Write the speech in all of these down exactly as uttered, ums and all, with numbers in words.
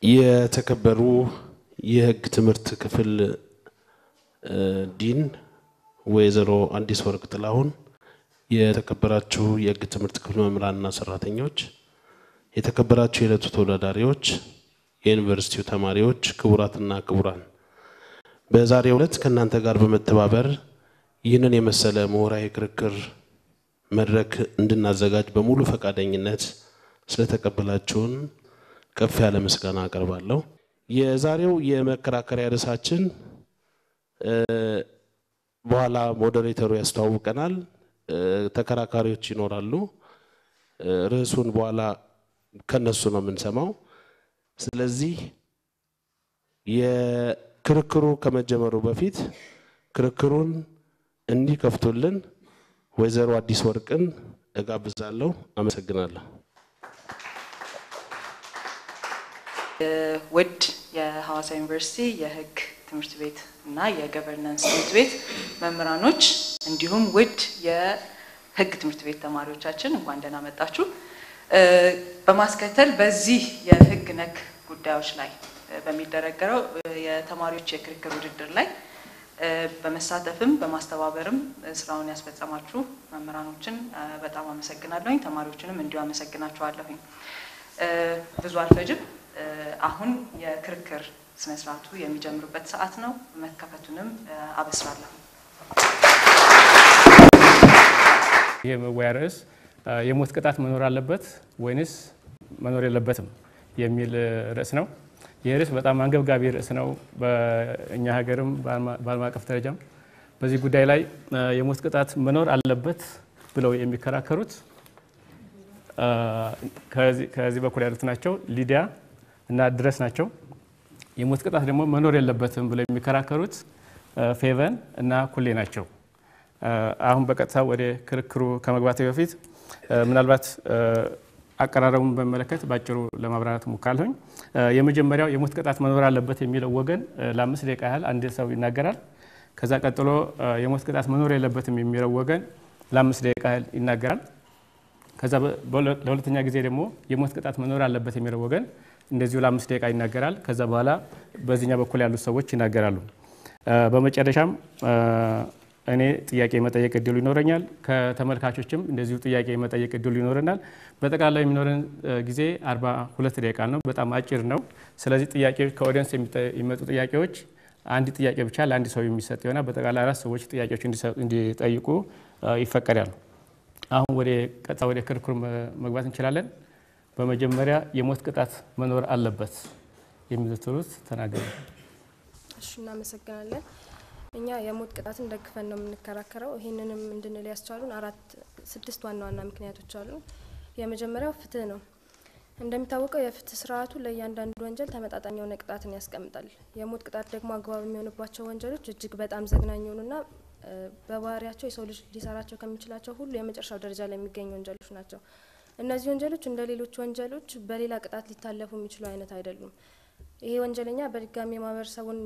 የተከበሩ የህግ ትምህርት ክፍል ዲን ወይዘሮ አዲስ ወርቅ ጥላሁን የተከበራችሁ የህግ ትምህርት ክፍል መምህራንና ሰራተኞች የተከበራችሁ የዕለቱ ተወዳዳሪዎች የዩኒቨርሲቲው ተማሪዎች ክቡራትና ክቡራን በዛሬው ዕለት ከናንተ ጋር በመተባበር ይህንን የመሰለ ምሁራዊ ክርክር መድረክ እንድናዘጋጅ በሙሉ ፈቃደኝነት ስለተቀበላችሁን ከፍ ያለ ምስጋና አቀርባለሁ። የዛሬው የመከራከሪያ ርዕሳችን በኋላ ሞዴሬተሩ ያስተዋውቀናል። ተከራካሪዎች ይኖራሉ። ርዕሱን በኋላ ከነሱ ነው የምንሰማው። ስለዚህ የክርክሩ ከመጀመሩ በፊት ክርክሩን እንዲከፍቱልን ወይዘሮ አዲስ ወርቅን እጋብዛለሁ። አመሰግናለሁ። ውድ የሐዋሳ ዩኒቨርሲቲ የህግ ትምህርት ቤት እና የገቨርናንስ ትምህርት ቤት መምህራኖች እንዲሁም ውድ የህግ ትምህርት ቤት ተማሪዎቻችን እንኳን ደህና መጣችሁ። በማስከተል በዚህ የህግ ነክ ጉዳዮች ላይ በሚደረገው የተማሪዎች የክርክር ውድድር ላይ በመሳተፍም በማስተባበርም ስራውን ያስፈጸማችሁ መምህራኖችን በጣም አመሰግናለሁ። ተማሪዎችንም እንዲሁ አመሰግናችኋለሁ። ብዙ አልፈጅም። አሁን የክርክር ስነ ስርዓቱ የሚጀምርበት ሰዓት ነው። መከፈቱንም አበስራለሁ። የመወያያ ርዕስ የሞት ቅጣት መኖር አለበት ወይንስ መኖር የለበትም የሚል ርዕስ ነው። ይህ ርዕስ በጣም አንገብጋቢ ርዕስ ነው። በእኛ ሀገርም በዓለም አቀፍ ደረጃም በዚህ ጉዳይ ላይ የሞት ቅጣት መኖር አለበት ብለው የሚከራከሩት ከዚህ በኩል ያሉት ናቸው። ሊዲያ እና ድረስ ናቸው። የሞት ቅጣት ደግሞ መኖር የለበትም ብለው የሚከራከሩት ፌቨን እና ኩሌ ናቸው። አሁን በቀጥታ ወደ ክርክሩ ከመግባቴ በፊት ምናልባት አቀራረቡን በመለከት ባጭሩ ለማብራራት ሙካለሁኝ። የመጀመሪያው የሞት ቅጣት መኖር አለበት የሚለው ወገን ለአምስት ደቂቃ ያህል አንድ ሰው ይናገራል። ከዛ ቀጥሎ የሞት ቅጣት መኖር የለበትም የሚለው ወገን ለአምስት ደቂቃ ያህል ይናገራል። ከዛ ለሁለተኛ ጊዜ ደግሞ የሞት ቅጣት መኖር አለበት የሚለው ወገን እንደዚሁ ለአምስት ደቂቃ ይናገራል። ከዛ በኋላ በዚህኛ በኩል ያሉት ሰዎች ይናገራሉ። በመጨረሻም እኔ ጥያቄ መጠየቅ እድሉ ይኖረኛል። ከተመልካቾችም እንደዚሁ ጥያቄ መጠየቅ እድሉ ይኖረናል። በጠቅላላ የሚኖረን ጊዜ አርባ ሁለት ደቂቃ ነው። በጣም አጭር ነው። ስለዚህ ጥያቄዎች ከኦዲየንስ የሚመጡ ጥያቄዎች አንድ ጥያቄ ብቻ ለአንድ ሰው የሚሰጥ ይሆናል። በጠቅላላ አራት ሰዎች ጥያቄዎች እንዲጠይቁ ይፈቀዳል። አሁን ወደ ቀጥታ ወደ ክርክሩ መግባት እንችላለን። በመጀመሪያ የሞት ቅጣት መኖር አለበት የሚሉት ተናገሩ። እሺ እናመሰግናለን። እኛ የሞት ቅጣትን ደግፈን ነው የምንከራከረው። ይሄንንም እንድንል ያስቻሉን አራት ስድስት ዋና ዋና ምክንያቶች አሉ። የመጀመሪያው ፍትህ ነው። እንደሚታወቀው የፍትህ ስርዓቱ ለእያንዳንዱ ወንጀል ተመጣጣኝ የሆነ ቅጣትን ያስቀምጣል። የሞት ቅጣት ደግሞ አግባብ የሚሆንባቸው ወንጀሎች እጅግ በጣም ዘግናኝ የሆኑና በባህሪያቸው የሰው ልጅ ሊሰራቸው ከሚችላቸው ሁሉ የመጨረሻው ደረጃ ላይ የሚገኙ ወንጀሎች ናቸው። እነዚህ ወንጀሎች እንደ ሌሎች ወንጀሎች በሌላ ቅጣት ሊታለፉ የሚችሉ አይነት አይደሉም። ይሄ ወንጀለኛ በድጋሚ ማህበረሰቡን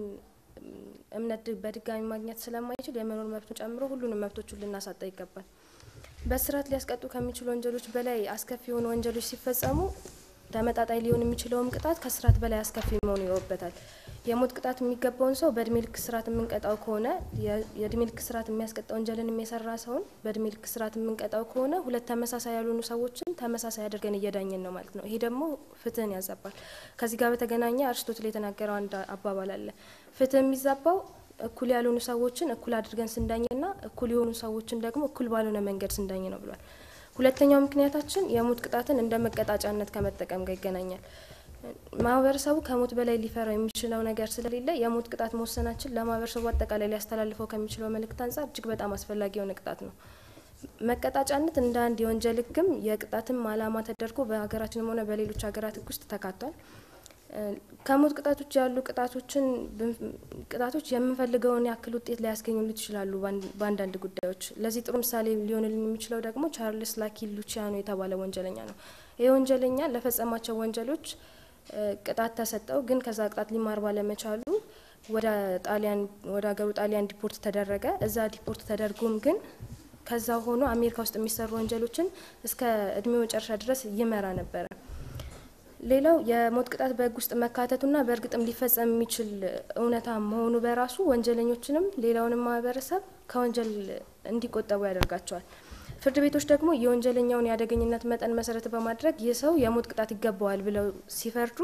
እምነት በድጋሚ ማግኘት ስለማይችል የመኖር መብቱን ጨምሮ ሁሉንም መብቶቹን ልናሳጣ ይገባል። በስርዓት ሊያስቀጡ ከሚችሉ ወንጀሎች በላይ አስከፊ የሆኑ ወንጀሎች ሲፈጸሙ ተመጣጣኝ ሊሆን የሚችለውም ቅጣት ከስርዓት በላይ አስከፊ መሆኑ ይወበታል። የሞት ቅጣት የሚገባውን ሰው በእድሜ ልክ ስርዓት የምንቀጣው ከሆነ የእድሜ ልክ ስርዓት የሚያስቀጣው ወንጀልን የሚሰራ ሰውን በእድሜ ልክ ስርዓት የምንቀጣው ከሆነ ሁለት ተመሳሳይ ያልሆኑ ሰዎችን ተመሳሳይ አድርገን እየዳኘን ነው ማለት ነው። ይሄ ደግሞ ፍትህን ያዛባል። ከዚህ ጋር በተገናኘ አርስቶትል የተናገረው አንድ አባባል አለ። ፍትህ የሚዛባው እኩል ያልሆኑ ሰዎችን እኩል አድርገን ስንዳኝና እኩል የሆኑ ሰዎችን ደግሞ እኩል ባልሆነ መንገድ ስንዳኝ ነው ብሏል። ሁለተኛው ምክንያታችን የሞት ቅጣትን እንደ መቀጣጫነት ከመጠቀም ጋር ይገናኛል። ማህበረሰቡ ከሞት በላይ ሊፈራው የሚችለው ነገር ስለሌለ የሞት ቅጣት መወሰናችን ለማህበረሰቡ አጠቃላይ ሊያስተላልፈው ከሚችለው መልእክት አንፃር እጅግ በጣም አስፈላጊ የሆነ ቅጣት ነው። መቀጣጫነት እንደ አንድ የወንጀል ህግም የቅጣትም ዓላማ ተደርጎ በሀገራችንም ሆነ በሌሎች ሀገራት ህግ ውስጥ ተካቷል። ከሞት ቅጣቶች ያሉ ቅጣቶችን ቅጣቶች የምንፈልገውን ያክል ውጤት ሊያስገኙልን ይችላሉ በአንዳንድ ጉዳዮች። ለዚህ ጥሩ ምሳሌ ሊሆንልን የሚችለው ደግሞ ቻርልስ ላኪ ሉቺያኖ የተባለ ወንጀለኛ ነው። ይሄ ወንጀለኛ ለፈጸማቸው ወንጀሎች ቅጣት ተሰጠው፣ ግን ከዛ ቅጣት ሊማር ባለመቻሉ ወደ ጣሊያን ወደ ሀገሩ ጣሊያን ዲፖርት ተደረገ። እዛ ዲፖርት ተደርጎም ግን ከዛ ሆኖ አሜሪካ ውስጥ የሚሰሩ ወንጀሎችን እስከ እድሜው መጨረሻ ድረስ ይመራ ነበር። ሌላው የሞት ቅጣት በህግ ውስጥ መካተቱና በእርግጥም ሊፈጸም የሚችል እውነታ መሆኑ በራሱ ወንጀለኞችንም ሌላውንም ማህበረሰብ ከወንጀል እንዲቆጠቡ ያደርጋቸዋል። ፍርድ ቤቶች ደግሞ የወንጀለኛውን ያደገኝነት መጠን መሰረት በማድረግ የሰው የሞት ቅጣት ይገባዋል ብለው ሲፈርዱ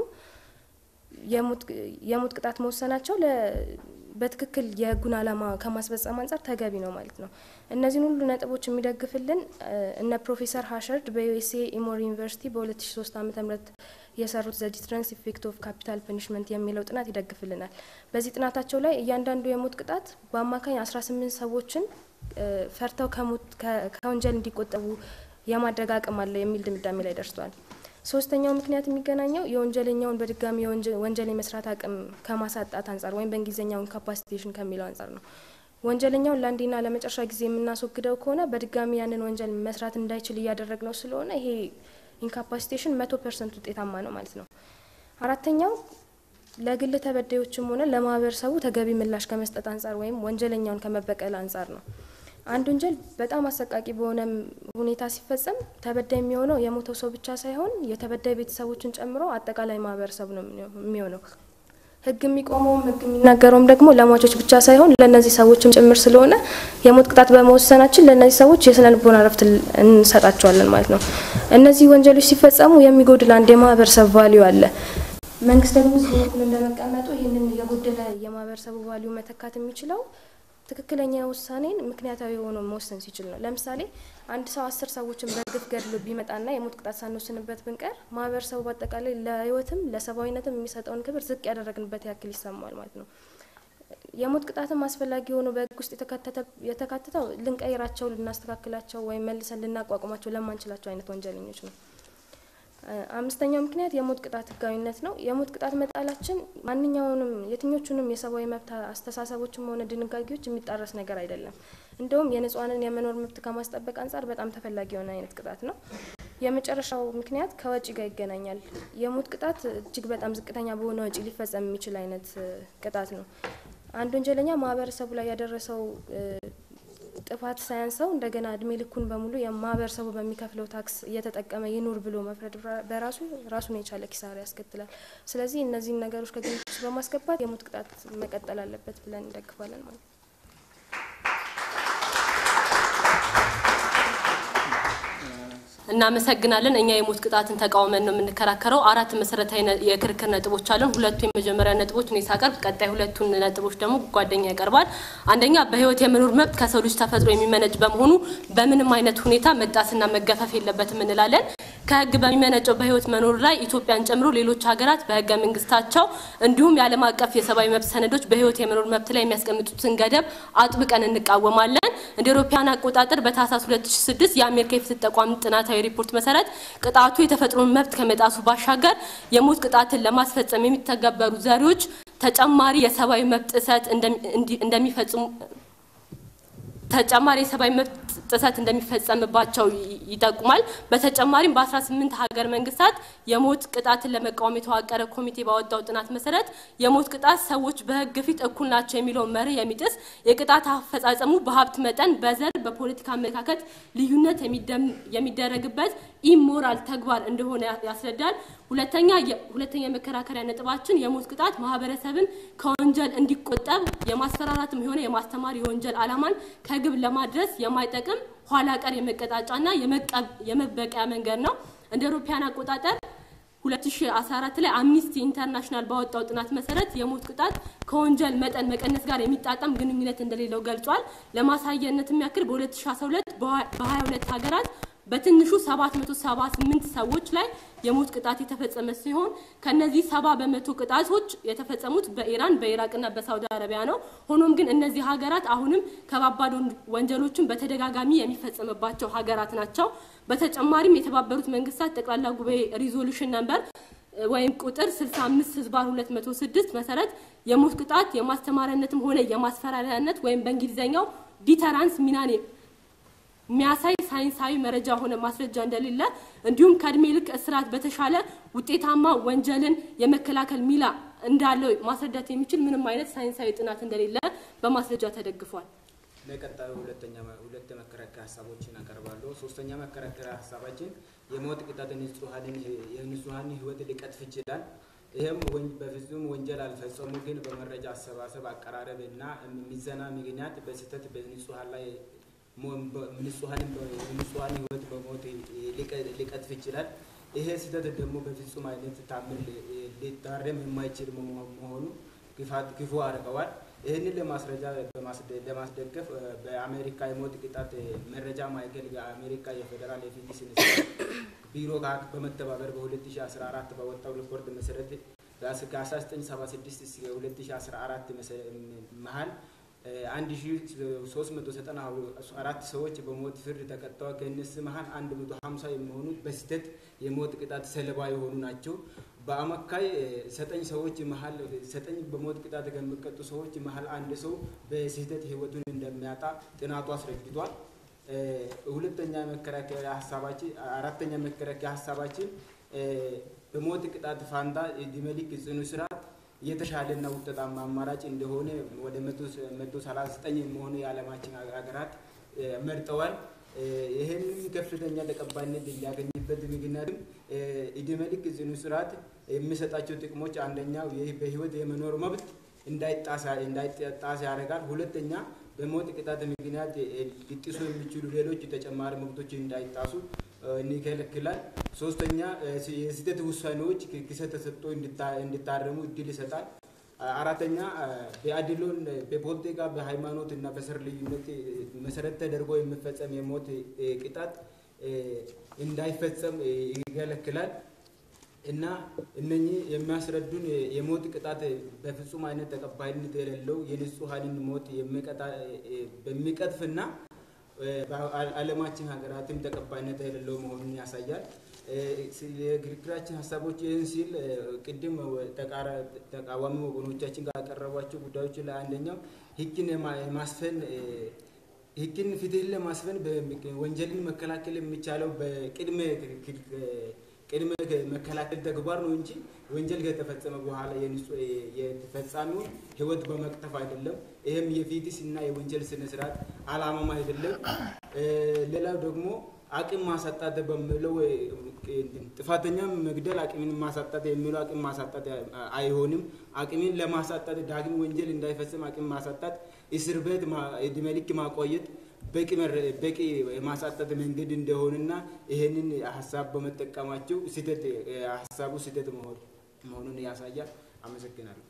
የሞት የሞት ቅጣት መወሰናቸው በትክክል የህጉን ዓላማ ከማስፈጸም አንፃር ተገቢ ነው ማለት ነው። እነዚህን ሁሉ ነጥቦች የሚደግፍልን እነ ፕሮፌሰር ሃሸርድ በዩኤስኤ ኢሞሪ ዩኒቨርሲቲ በ2003 ዓመተ ምህረት የሰሩት ዘ ዲተረንስ ኢፌክት ኦፍ ካፒታል ፐኒሽመንት የሚለው ጥናት ይደግፍልናል። በዚህ ጥናታቸው ላይ እያንዳንዱ የሞት ቅጣት በአማካኝ አስራ ስምንት ሰዎችን ፈርተው ከሞት ከወንጀል እንዲቆጠቡ የማድረግ አቅም አለ የሚል ድምዳሜ ላይ ደርሷል። ሶስተኛው ምክንያት የሚገናኘው የወንጀለኛውን በድጋሚ ወንጀል የመስራት አቅም ከማሳጣት አንፃር ወይም በእንግሊዘኛው ኢንካፓሲቴሽን ከሚለው አንፃር ነው። ወንጀለኛውን ለአንዴና ለመጨረሻ ጊዜ የምናስወግደው ከሆነ በድጋሚ ያንን ወንጀል መስራት እንዳይችል እያደረግነው ስለሆነ ይሄ ኢንካፓሲቴሽን መቶ ፐርሰንት ውጤታማ ነው ማለት ነው። አራተኛው ለግል ተበዳዮችም ሆነ ለማህበረሰቡ ተገቢ ምላሽ ከመስጠት አንፃር ወይም ወንጀለኛውን ከመበቀል አንፃር ነው። አንድ ወንጀል በጣም አሰቃቂ በሆነ ሁኔታ ሲፈጸም ተበዳይ የሚሆነው የሞተው ሰው ብቻ ሳይሆን የተበዳይ ቤተሰቦችን ጨምሮ አጠቃላይ ማህበረሰቡ ነው የሚሆነው። ህግ የሚቆመውም ህግ የሚናገረውም ደግሞ ለሟቾች ብቻ ሳይሆን ለነዚህ ሰዎችም ጭምር ስለሆነ የሞት ቅጣት በመወሰናችን ለነዚህ ሰዎች የስነ ልቦና ረፍት እንሰጣቸዋለን ማለት ነው። እነዚህ ወንጀሎች ሲፈጸሙ የሚጎድል አንድ የማህበረሰብ ቫልዩ አለ። መንግስት ደግሞ ሲሆን እንደመቀመጡ ይሄንን የጎደለ የማህበረሰቡ ቫልዩ መተካት የሚችለው ትክክለኛ ውሳኔን ምክንያታዊ ሆኖ መወሰን ሲችል ነው። ለምሳሌ አንድ ሰው አስር ሰዎችን በግፍ ገድሎ ቢመጣና የሞት ቅጣት ሳንወስንበት ብንቀር ማህበረሰቡ በአጠቃላይ ለህይወትም ለሰብአዊነትም የሚሰጠውን ክብር ዝቅ ያደረግንበት ያክል ይሰማል ማለት ነው። የሞት ቅጣትም አስፈላጊ ሆኖ በህግ ውስጥ የተካተተ የተካተተው ልንቀይራቸው ልናስተካክላቸው ወይም መልሰን ልናቋቁማቸው ለማንችላቸው አይነት ወንጀለኞች ነው። አምስተኛው ምክንያት የሞት ቅጣት ህጋዊነት ነው። የሞት ቅጣት መጣላችን ማንኛውንም የትኞቹንም የሰብአዊ መብት አስተሳሰቦችም ሆነ ድንጋጌዎች የሚጣረስ ነገር አይደለም። እንደውም የንጹሃንን የመኖር መብት ከማስጠበቅ አንፃር በጣም ተፈላጊ የሆነ አይነት ቅጣት ነው። የመጨረሻው ምክንያት ከወጪ ጋር ይገናኛል። የሞት ቅጣት እጅግ በጣም ዝቅተኛ በሆነ ወጪ ሊፈጸም የሚችል አይነት ቅጣት ነው። አንድ ወንጀለኛ ማህበረሰቡ ላይ ያደረሰው ጥፋት ሳያንሰው እንደገና እድሜ ልኩን በሙሉ የማህበረሰቡ በሚከፍለው ታክስ እየተጠቀመ ይኑር ብሎ መፍረድ በራሱ ራሱን የቻለ ኪሳራ ያስከትላል። ስለዚህ እነዚህን ነገሮች ከግምት ውስጥ በማስገባት የሞት ቅጣት መቀጠል አለበት ብለን እንደግፋለን ማለት ነው። እናመሰግናለን። እኛ የሞት ቅጣትን ተቃውመን ነው የምንከራከረው። አራት መሰረታዊ የክርክር ነጥቦች አሉን። ሁለቱ የመጀመሪያ ነጥቦች እኔ ሳቀርብ ቀጣይ ሁለቱን ነጥቦች ደግሞ ጓደኛ ያቀርባል። አንደኛ በህይወት የመኖር መብት ከሰው ልጅ ተፈጥሮ የሚመነጭ በመሆኑ በምንም አይነት ሁኔታ መጣስና መገፈፍ የለበትም እንላለን። ከህግ በሚመነጨው በህይወት መኖር ላይ ኢትዮጵያን ጨምሮ ሌሎች ሀገራት በህገ መንግስታቸው እንዲሁም የዓለም አቀፍ የሰብአዊ መብት ሰነዶች በህይወት የመኖር መብት ላይ የሚያስቀምጡትን ገደብ አጥብቀን እንቃወማለን። እንደ አውሮፓውያን አቆጣጠር በታህሳስ ሁለት ሺህ ስድስት የአሜሪካ የፍትህ ተቋም ጥናታዊ ሪፖርት መሰረት ቅጣቱ የተፈጥሮን መብት ከመጣሱ ባሻገር የሞት ቅጣትን ለማስፈጸም የሚተገበሩ ዘዴዎች ተጨማሪ የሰብአዊ መብት ጥሰት እንደሚፈጽሙ ተጨማሪ የሰብአዊ መብት ጥሰት እንደሚፈጸምባቸው ይጠቁማል። በተጨማሪም በ18 ሀገር መንግስታት የሞት ቅጣትን ለመቃወም የተዋቀረ ኮሚቴ ባወጣው ጥናት መሰረት የሞት ቅጣት ሰዎች በህግ ፊት እኩል ናቸው የሚለው መርህ የሚጥስ የቅጣት አፈጻጸሙ በሀብት መጠን በዘር በፖለቲካ አመለካከት ልዩነት የሚደረግበት ኢሞራል ተግባር እንደሆነ ያስረዳል። ሁለተኛ ሁለተኛ መከራከሪያ ነጥባችን የሞት ቅጣት ማህበረሰብን ከወንጀል እንዲቆጠብ የማስፈራራትም ሆነ የማስተማር የወንጀል ዓላማን ከግብ ለማድረስ የማይጠቅም ኋላ ቀር የመቀጣጫና የመበቀያ መንገድ ነው። እንደ አውሮፓውያን አቆጣጠር ሁለት ሺህ አስራ አራት ላይ አምኒስቲ ኢንተርናሽናል ባወጣው ጥናት መሰረት የሞት ቅጣት ከወንጀል መጠን መቀነስ ጋር የሚጣጣም ግንኙነት እንደሌለው ገልጿል። ለማሳየነትም ያክል በሁለት ሺህ አስራ ሁለት በሀያ ሁለት ሀገራት በትንሹ ሰባት መቶ ሰባ ስምንት ሰዎች ላይ የሞት ቅጣት የተፈጸመ ሲሆን ከነዚህ ሰባ በመቶ ቅጣቶች የተፈጸሙት በኢራን በኢራቅና በሳውዲ አረቢያ ነው። ሆኖም ግን እነዚህ ሀገራት አሁንም ከባባድ ወንጀሎችን በተደጋጋሚ የሚፈጸምባቸው ሀገራት ናቸው። በተጨማሪም የተባበሩት መንግስታት ጠቅላላ ጉባኤ ሪዞሉሽን ነምበር ወይም ቁጥር ስልሳ አምስት ህዝባር ሁለት መቶ ስድስት መሰረት የሞት ቅጣት የማስተማሪያነትም ሆነ የማስፈራሪያነት ወይም በእንግሊዘኛው ዲተራንስ ሚናኔ ሚያሳይ ሳይንሳዊ መረጃ ሆነ ማስረጃ እንደሌለ እንዲሁም ከእድሜ ልክ እስራት በተሻለ ውጤታማ ወንጀልን የመከላከል ሚላ እንዳለው ማስረዳት የሚችል ምንም አይነት ሳይንሳዊ ጥናት እንደሌለ በማስረጃ ተደግፏል። ለቀጣዩ ሁለተኛ ሁለት መከራከሪያ ሐሳቦችን አቀርባለሁ። ሶስተኛ መከራከሪያ ሐሳባችን የሞት ቅጣት ንጹሃንን የንጹሃን ህይወት ሊቀጥፍ ይችላል። ይሄም በፍጹም ወንጀል አልፈጸሙ ግን በመረጃ አሰባሰብ አቀራረብና ሚዛና ምክንያት በስህተት በንጹሃን ላይ ንጹሃንን በንጹሃን ህይወት በሞት ሊቀጥፍ ይችላል። ይሄ ስህተት ደግሞ በፍጹም አይነት ታምር ሊታረም የማይችል መሆኑ ክፉ አድርገዋል። ይህንን ለማስረጃ ለማስደገፍ በአሜሪካ የሞት ቅጣት መረጃ ማዕከል የአሜሪካ የፌደራል የፊዚክስ ቢሮ ጋር በመተባበር በ2014 በወጣው ሪፖርት መሰረት ከ1976 እስከ ሁለት ሺህ አስራ አራት መሃል አንድ ሺህ ሶስት መቶ ዘጠና አራት ሰዎች በሞት ፍርድ ተቀጥተዋል። ከእነዚህ መሃል አንድ መቶ ሃምሳ የሚሆኑት በስህተት የሞት ቅጣት ሰለባ የሆኑ ናቸው። በአማካይ ዘጠኝ ሰዎች መሃል ዘጠኝ በሞት ቅጣት ከሚቀጡ ሰዎች መሃል አንድ ሰው በስህተት ህይወቱን እንደሚያጣ ጥናቱ አስረድቷል። ሁለተኛ መከራከሪያ ሐሳባችን አራተኛ መከራከሪያ ሐሳባችን በሞት ቅጣት ፋንታ ዕድሜ ልክ ጽኑ እስራት የተሻለና ውጤታማ አማራጭ እንደሆነ ወደ መቶ ሰላሳ ዘጠኝ የሚሆኑ የዓለማችን ሀገራት መርጠዋል። ይሄንን ከፍተኛ ተቀባይነት ሊያገኝበት ምክንያቱም ዕድሜ ልክ ጽኑ እስራት የሚሰጣቸው ጥቅሞች አንደኛው በህይወት የመኖር መብት እንዳይጣሳ እንዳይጣሳ ያደርጋል። ሁለተኛ በሞት ቅጣት ምክንያት ሊጥሱ የሚችሉ ሌሎች ተጨማሪ መብቶች እንዳይጣሱ ይከለክላል። ሶስተኛ የስህተት ውሳኔዎች ክሰት ተሰጥቶ እንዲታረሙ እድል ይሰጣል። አራተኛ በአድሎን በፖለቲካ በሃይማኖት እና በዘር ልዩነት መሰረት ተደርጎ የሚፈጸም የሞት ቅጣት እንዳይፈጸም ይከለክላል። እና እነኚህ የሚያስረዱን የሞት ቅጣት በፍጹም አይነት ተቀባይነት የሌለው የንጹሃንን ሞት የሚቀጣ በሚቀጥፍና በዓለማችን ሀገራትም ተቀባይነት የሌለው መሆኑን ያሳያል። የክርክራችን ሐሳቦች ይህን ሲል ቅድም ተቃዋሚ ወገኖቻችን ጋር ያቀረቧቸው ጉዳዮች ላይ አንደኛው ህግን የማስፈን ህግን ፍትህን ለማስፈን ወንጀልን መከላከል የሚቻለው በቅድመ ቅድመ መከላከል ተግባር ነው እንጂ ወንጀል ከተፈጸመ በኋላ የተፈጻሚው ህይወት በመቅጠፍ አይደለም። ይሄም የፊትስ እና የወንጀል ስነ ስርዓት አላማም አይደለም። ሌላው ደግሞ አቅም ማሳጣት በሚለው ጥፋተኛ መግደል አቅምን ማሳጣት የሚለው አቅም ማሳጣት አይሆንም። አቅምን ለማሳጣት ዳግም ወንጀል እንዳይፈጽም አቅም ማሳጣት እስር ቤት ዕድሜ ልክ ማቆየት በቂ በቂ ማሳጣት መንገድ እንደሆነና ይሄንን ሐሳብ በመጠቀማቸው ስህተት ሐሳቡ ስህተት መሆኑን ያሳያል። አመሰግናለሁ።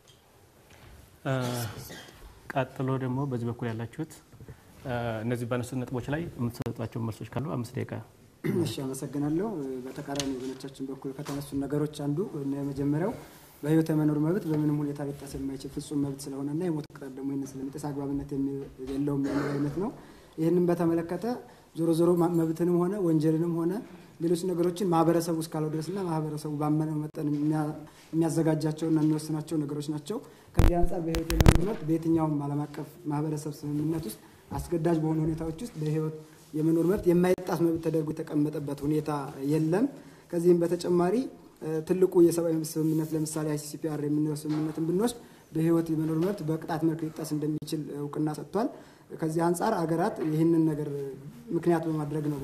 ቀጥሎ ደግሞ በዚህ በኩል ያላችሁት እነዚህ ባነሱት ነጥቦች ላይ የምትሰጧቸው መልሶች ካሉ አምስት ደቂቃ። እሺ አመሰግናለሁ። በተቃራኒ ወገኖቻችን በኩል ከተነሱ ነገሮች አንዱ እና የመጀመሪያው በህይወት የመኖር መብት በምንም ሁኔታ ሊጣስ የማይችል ፍጹም መብት ስለሆነና የሞት ቅጣት ደግሞ ይህን ስለሚጥስ አግባብነት የለውም የሚል አይነት ነው። ይህንን በተመለከተ ዞሮ ዞሮ መብትንም ሆነ ወንጀልንም ሆነ ሌሎች ነገሮችን ማህበረሰቡ እስካለው ድረስና ማህበረሰቡ ባመነው መጠን የሚያዘጋጃቸውና የሚወስናቸው ነገሮች ናቸው። ከዚህ አንፃር በህይወት የመኖር መብት በየትኛውም ዓለም አቀፍ ማህበረሰብ ስምምነት ውስጥ አስገዳጅ በሆኑ ሁኔታዎች ውስጥ በህይወት የመኖር መብት የማይጣስ መብት ተደርጎ የተቀመጠበት ሁኔታ የለም። ከዚህም በተጨማሪ ትልቁ የሰብአዊ መብት ስምምነት ለምሳሌ አይሲሲፒአር የምንለው ስምምነትን ብንወስድ በህይወት የመኖር መብት በቅጣት መልክ ሊጣስ እንደሚችል እውቅና ሰጥቷል። ከዚህ አንፃር አገራት ይህንን ነገር ምክንያት በማድረግ ነው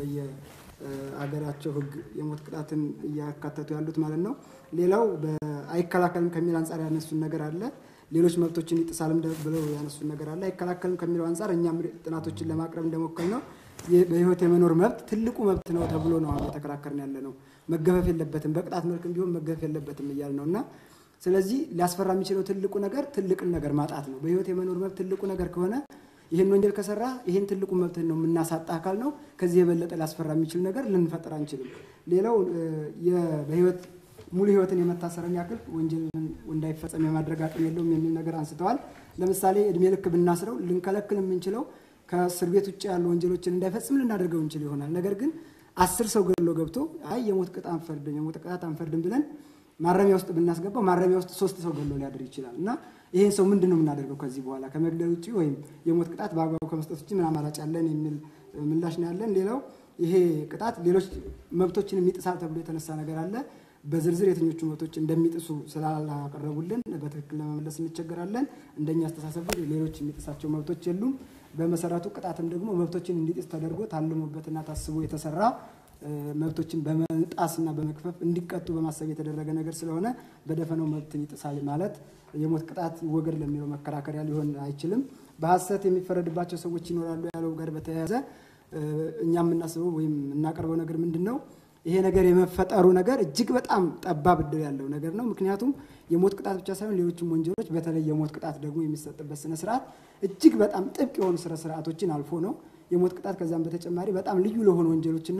በየአገራቸው ህግ የሞት ቅጣትን እያካተቱ ያሉት ማለት ነው። ሌላው አይከላከልም ከሚል አንፃር ያነሱን ነገር አለ። ሌሎች መብቶችን ይጥሳልም ብለው ያነሱን ነገር አለ። አይከላከልም ከሚለው አንፃር እኛም ጥናቶችን ለማቅረብ እንደሞከል ነው በህይወት የመኖር መብት ትልቁ መብት ነው ተብሎ ነው እየተከራከርን ያለ ነው። መገፈፍ የለበትም በቅጣት መልክም ቢሆን መገፈፍ የለበትም እያል ነውና ስለዚህ ሊያስፈራ የሚችለው ትልቁ ነገር ትልቅን ነገር ማጣት ነው። በህይወት የመኖር መብት ትልቁ ነገር ከሆነ ይሄን ወንጀል ከሰራ ይሄን ትልቁ መብት ነው የምናሳጣ አካል ነው። ከዚህ የበለጠ ሊያስፈራ የሚችል ነገር ልንፈጥር አንችልም። ሌላው በህይወት ሙሉ ህይወትን የመታሰርን ያክል ወንጀልን እንዳይፈጸም የማድረግ አቅም የለውም የሚል ነገር አንስተዋል። ለምሳሌ እድሜ ልክ ብናስረው ልንከለክል የምንችለው ከእስር ቤት ውጭ ያሉ ወንጀሎችን እንዳይፈጽም ልናደርገው እንችል ይሆናል። ነገር ግን አስር ሰው ገድሎ ገብቶ አይ የሞት ቅጣት አንፈርድም የሞት ቅጣት አንፈርድም ብለን ማረሚያ ውስጥ ብናስገባው ማረሚያ ውስጥ ሶስት ሰው ገድሎ ሊያድር ይችላል እና ይሄን ሰው ምንድነው የምናደርገው ከዚህ በኋላ ከመግደል ውጪ ወይም የሞት ቅጣት በአግባቡ ከመስጠት ውጪ ምን አማራጭ አለን የሚል ምላሽ ነው ያለን። ሌላው ይሄ ቅጣት ሌሎች መብቶችን የሚጥሳል ተብሎ የተነሳ ነገር አለ። በዝርዝር የትኞቹ መብቶች እንደሚጥሱ ስላላቀረቡልን በትክክል ለመመለስ እንቸገራለን። እንደኛ አስተሳሰብ ሌሎች የሚጥሳቸው መብቶች የሉም። በመሰረቱ ቅጣትም ደግሞ መብቶችን እንዲጥስ ተደርጎ ታልሞበትና ታስቦ የተሰራ መብቶችን በመጣስና በመክፈፍ እንዲቀጡ በማሰብ የተደረገ ነገር ስለሆነ በደፈነው መብትን ይጥሳል ማለት የሞት ቅጣት ይወገድ ለሚለው መከራከሪያ ሊሆን አይችልም። በሐሰት የሚፈረድባቸው ሰዎች ይኖራሉ ያለው ጋር በተያያዘ እኛም እናስበው ወይም እናቀርበው ነገር ምንድነው ይሄ ነገር የመፈጠሩ ነገር እጅግ በጣም ጠባብ እድል ያለው ነገር ነው። ምክንያቱም የሞት ቅጣት ብቻ ሳይሆን ሌሎችም ወንጀሎች በተለይ የሞት ቅጣት ደግሞ የሚሰጥበት ስነ ስርዓት እጅግ በጣም ጥብቅ የሆኑ ስነ ስርዓቶችን አልፎ ነው። የሞት ቅጣት ከዛም በተጨማሪ በጣም ልዩ ለሆኑ ወንጀሎችና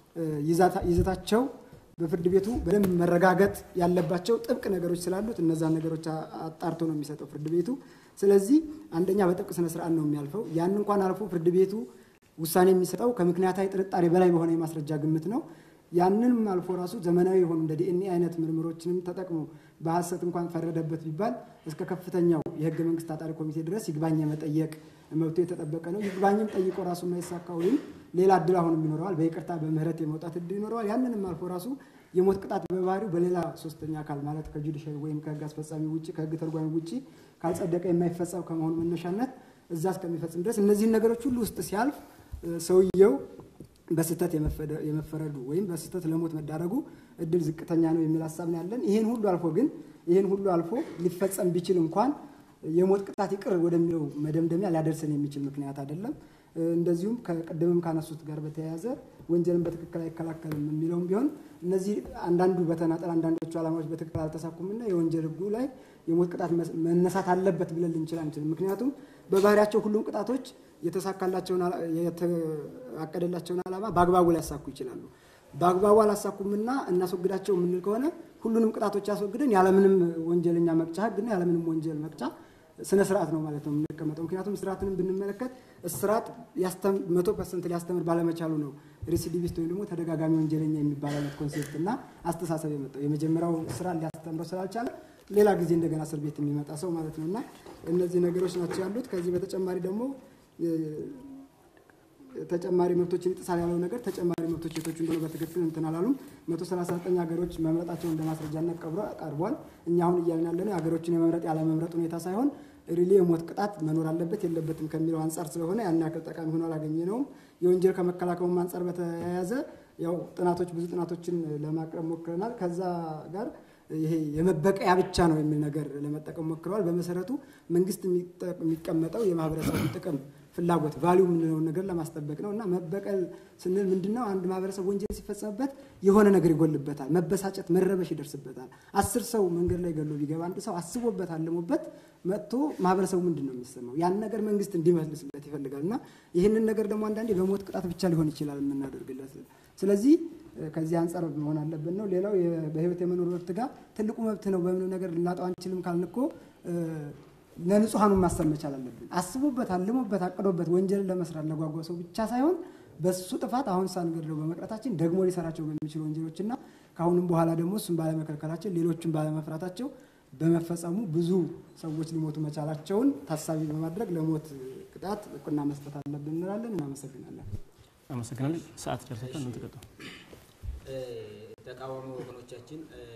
ይዘታቸው በፍርድ ቤቱ በደንብ መረጋገጥ ያለባቸው ጥብቅ ነገሮች ስላሉት እነዛ ነገሮች አጣርቶ ነው የሚሰጠው ፍርድ ቤቱ። ስለዚህ አንደኛ በጥብቅ ስነ ስርዓት ነው የሚያልፈው። ያን እንኳን አልፎ ፍርድ ቤቱ ውሳኔ የሚሰጠው ከምክንያታዊ ጥርጣሬ በላይ በሆነ የማስረጃ ግምት ነው። ያንንም አልፎ ራሱ ዘመናዊ የሆኑ እንደ ዲኤንኤ አይነት ምርምሮችንም ተጠቅሞ በሐሰት እንኳን ፈረደበት ቢባል እስከ ከፍተኛው የህገ መንግስት ታጣሪ ኮሚቴ ድረስ ይግባኝ መጠየቅ መብቱ የተጠበቀ ነው። ይግባኝም ጠይቆ ራሱ የማይሳካው ወይም ሌላ እድል አሁንም ይኖረዋል፣ በይቅርታ በምህረት የመውጣት እድል ይኖረዋል። ያንንም አልፎ ራሱ የሞት ቅጣት በባህሪው በሌላ ሶስተኛ አካል ማለት ከጁዲሻሪ ወይም ከህግ አስፈጻሚ ውጪ ከህግ ተርጓሚ ውጪ ካልጸደቀ የማይፈጸም ከመሆኑ መነሻነት እዛ እስከሚፈጽም ድረስ እነዚህን ነገሮች ሁሉ ውስጥ ሲያልፍ ሰውየው በስተት የመፈረዱ ወይም በስተት ለሞት መዳረጉ እድል ዝቅተኛ ነው የሚል ሐሳብ ነው ያለን። ይሄን ሁሉ አልፎ ግን ይሄን ሁሉ አልፎ ሊፈጸም ቢችል እንኳን የሞት ቅጣት ይቅር ወደሚለው መደምደሚያ ሊያደርሰን የሚችል ምክንያት አይደለም። እንደዚሁም ከቀደምም ካነሱት ጋር በተያያዘ ወንጀልን በትክክል አይከላከልም የሚለውም ቢሆን እነዚህ አንዳንዱ በተናጠል አንዳንዶቹ ዓላማዎች በትክክል አልተሳኩምና የወንጀል ህጉ ላይ የሞት ቅጣት መነሳት አለበት ብለን ልንችል አንችልም። ምክንያቱም በባህሪያቸው ሁሉም ቅጣቶች የተሳካላቸውን የተአቀደላቸውን ዓላማ በአግባቡ ሊያሳኩ ይችላሉ። በአግባቡ አላሳኩምና እናስወግዳቸው ምን ከሆነ ሁሉንም ቅጣቶች ያስወግደን ያለምንም ወንጀለኛ መቅጫ ህግና ያለምንም ወንጀል መቅጫ ስነ ስርዓት ነው ማለት ነው የምንቀመጠው። ምክንያቱም ስርዓትንም ብንመለከት ስርዓት ያስተም መቶ ፐርሰንት ሊያስተምር ባለመቻሉ ነው ሪሲዲቪስት ወይም ደግሞ ተደጋጋሚ ወንጀለኛ የሚባል አይነት ኮንሴፕት እና አስተሳሰብ የመጣው። የመጀመሪያው ስራ ሊያስተምረው ስላልቻለ ሌላ ጊዜ እንደገና እስር ቤት የሚመጣ ሰው ማለት ነውና እነዚህ ነገሮች ናቸው ያሉት። ከዚህ በተጨማሪ ደግሞ ተጨማሪ መብቶችን ይጥሳል ያለው ነገር ተጨማሪ መብቶች የቶቹ እንደሆነ በትክክል እንትን አላሉም። መቶ ሰላሳ ዘጠኝ ሀገሮች መምረጣቸውን እንደማስረጃነት ቀርቧል። እኛ አሁን እያልን ያለነው ሀገሮችን የመምረጥ ያለ መምረጥ ሁኔታ ሳይሆን ሪሊ የሞት ቅጣት መኖር አለበት የለበትም ከሚለው አንፃር ስለሆነ ያን ያክል ጠቃሚ ሆኖ አላገኘነውም። የወንጀል ከመከላከሉም አንፃር በተያያዘ ያው ጥናቶች ብዙ ጥናቶችን ለማቅረብ ሞክረናል። ከዛ ጋር ይሄ የመበቀያ ብቻ ነው የሚል ነገር ለመጠቀም ሞክረዋል። በመሰረቱ መንግስት የሚቀመጠው የማህበረሰቡ ጥቅም ፍላጎት ቫልዩ ምንለው ነገር ለማስጠበቅ ነውና መበቀል ስንል ምንድነው አንድ ማህበረሰብ ወንጀል ሲፈጸምበት የሆነ ነገር ይጎልበታል፣ መበሳጨት መረበሽ ይደርስበታል። አስር ሰው መንገድ ላይ ገሎ ቢገባ አንድ ሰው አስቦበት አለሞበት መጥቶ ማህበረሰቡ ምንድነው የሚሰማው ያን ነገር መንግስት እንዲመልስለት ይፈልጋልና ይሄንን ነገር ደግሞ አንዳንዴ በሞት ቅጣት ብቻ ሊሆን ይችላል የምናደርግለት። ስለዚህ ከዚህ አንፃር መሆን አለበት ነው። ሌላው በህይወት የመኖር መብት ጋር ትልቁ መብት ነው በምን ነገር ልናጣው አንችልም ካልንኮ ለንጹሃኑ ማሰብ መቻል አለብን። አስቦበት አልሞበት አቅዶበት ወንጀል ለመስራት ለጓጓ ሰው ብቻ ሳይሆን በሱ ጥፋት አሁን ሳንገድለው በመቅረታችን ደግሞ ሊሰራቸው በሚችሉ ወንጀሎችና ካሁንም በኋላ ደግሞ እሱን ባለመከልከላችን ሌሎችን ባለመፍራታቸው በመፈጸሙ ብዙ ሰዎች ሊሞቱ መቻላቸውን ታሳቢ በማድረግ ለሞት ቅጣት እውቅና መስጠት አለብን እንላለን። እናመሰግናለን። አመሰግናለሁ። ሰዓት ጨርሰናል። ምን ተቀጣው ተቃዋሚ ወገኖቻችን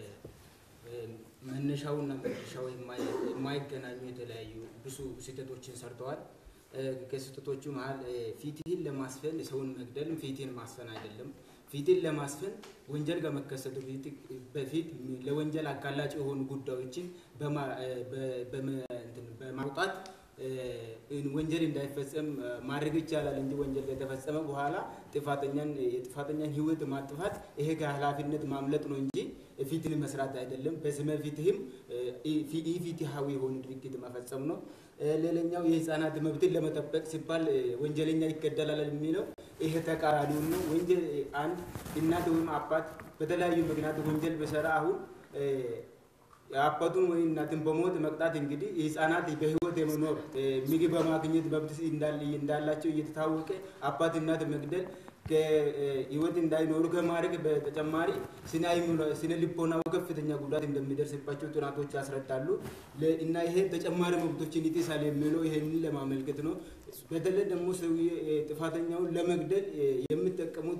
መነሻውና መድረሻው የማይገናኙ የተለያዩ ብዙ ስህተቶችን ሰርተዋል። ከስህተቶቹ መሃል ፊትህን ለማስፈን ሰውን መግደል ፊትህን ማስፈን አይደለም። ፊትን ለማስፈን ወንጀል ከመከሰቱ በፊት ለወንጀል አጋላጭ የሆኑ ጉዳዮችን በማውጣት ወንጀል እንዳይፈጸም ማድረግ ይቻላል እንጂ ወንጀል ከተፈጸመ በኋላ ጥፋተኛን የጥፋተኛን ህይወት ማጥፋት ይሄ ከኃላፊነት ማምለጥ ነው እንጂ ፊትን መስራት አይደለም። በስመ ፊትህም ኢፍትሃዊ የሆነ ድርጊት መፈጸም ነው። ሌላኛው የህፃናት መብትን ለመጠበቅ ሲባል ወንጀለኛ ይገደላል የሚለው ይሄ ተቃራኒው ነው። ወንጀል አንድ እናት ወይም አባት በተለያዩ ምክንያት ወንጀል በሰራ አሁን አባቱን ወይ እናትን በሞት መቅጣት እንግዲህ የህፃናት በህይወት የመኖር ምግብ በማግኘት መብት እንዳላቸው እየተታወቀ አባት እናት መግደል ከህይወት እንዳይኖሩ ከማድረግ በተጨማሪ ስነ ልቦናው ከፍተኛ ጉዳት እንደሚደርስባቸው ጥናቶች ያስረዳሉ። እና ይሄ ተጨማሪ መብቶችን ይጥሳል የሚለው ይሄንን ለማመልከት ነው። በተለይ ደግሞ ሰው ጥፋተኛውን ለመግደል የሚጠቀሙት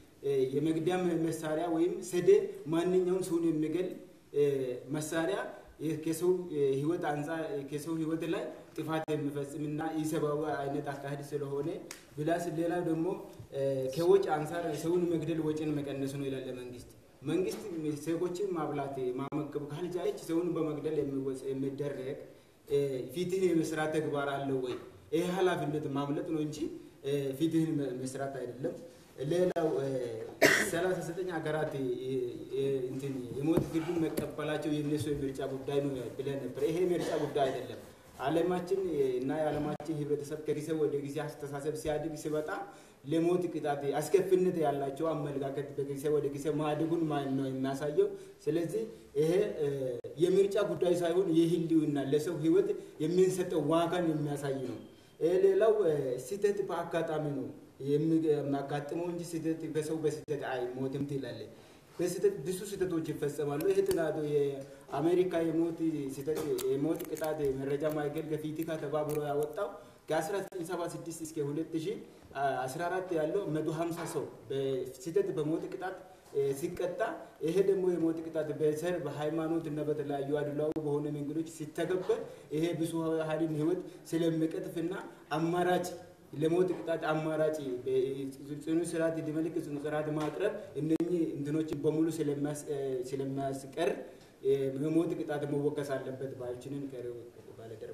የመግደያ መሳሪያ ወይም ሰደ ማንኛውም ሰውን የሚገል መሳሪያ ከሰው ህይወት አንፃር ከሰው ህይወት ላይ ጥፋት የሚፈጽምና ኢሰብአዊ አይነት አካሄድ ስለሆነ ብላስ ሌላ ደግሞ ከወጭ አንፃር ሰውን መግደል ወጭን መቀነስ ነው ይላል መንግስት። መንግስት ዜጎችን ማብላት ማመገብ ካልቻለች ሰውን በመግደል የሚወጽ የሚደረግ ፊትህን የመስራት ተግባር አለው ወይ? ይሄ ኃላፊነት ማምለጥ ነው እንጂ ፊትህን መስራት አይደለም። ሌላው ሰላሳ ዘጠኝ ሀገራት እንትን የሞት ፍርድን መቀበላቸው የነሱ የምርጫ ጉዳይ ነው ብለን ነበር። ይሄ ምርጫ ጉዳይ አይደለም። ዓለማችን እና የዓለማችን ህብረተሰብ ከጊዜ ወደ ጊዜ አስተሳሰብ ሲያድግ ሲመጣ ለሞት ቅጣት አስከፊነት ያላቸው አመለካከት በጊዜ ወደ ጊዜ ማደጉን ማን ነው የሚያሳየው። ስለዚህ ይሄ የምርጫ ጉዳይ ሳይሆን የህልውና ለሰው ህይወት የሚሰጠው ዋጋን የሚያሳይ ነው። ሌላው ስህተት በአጋጣሚ ነው የሚያጋጥመው እንጂ ስህተት በሰው በስህተት አይሞትም ትላለህ። በስህተት ብዙ ስህተቶች ይፈጸማሉ። ይሄ ጥናቱ የአሜሪካ የሞት ስህተት የሞት ቅጣት መረጃ ማዕከል ከፊቲካ ተባብሮ ያወጣው ከ1976 እስከ ሁለት ሺህ አስራ አራት ያለው መቶ ሀምሳ ሰው በስህተት በሞት ቅጣት ሲቀጣ ይሄ ደግሞ የሞት ቅጣት በዘር በሃይማኖት እና በተለያዩ አድሏዊ በሆነ መንገዶች ሲተገበር ይሄ ብዙሃንን ህይወት ስለሚቀጥፍና አማራጭ ለሞት ቅጣት አማራጭ ጽኑ ስርዓት ዲመልክ ጽኑ ስርዓት ማቅረብ እነኚህ እንትኖች በሙሉ ስለማስ ስለማስቀር የሞት ቅጣት መወከስ አለበት ባልችንን ከረው ባለደርባ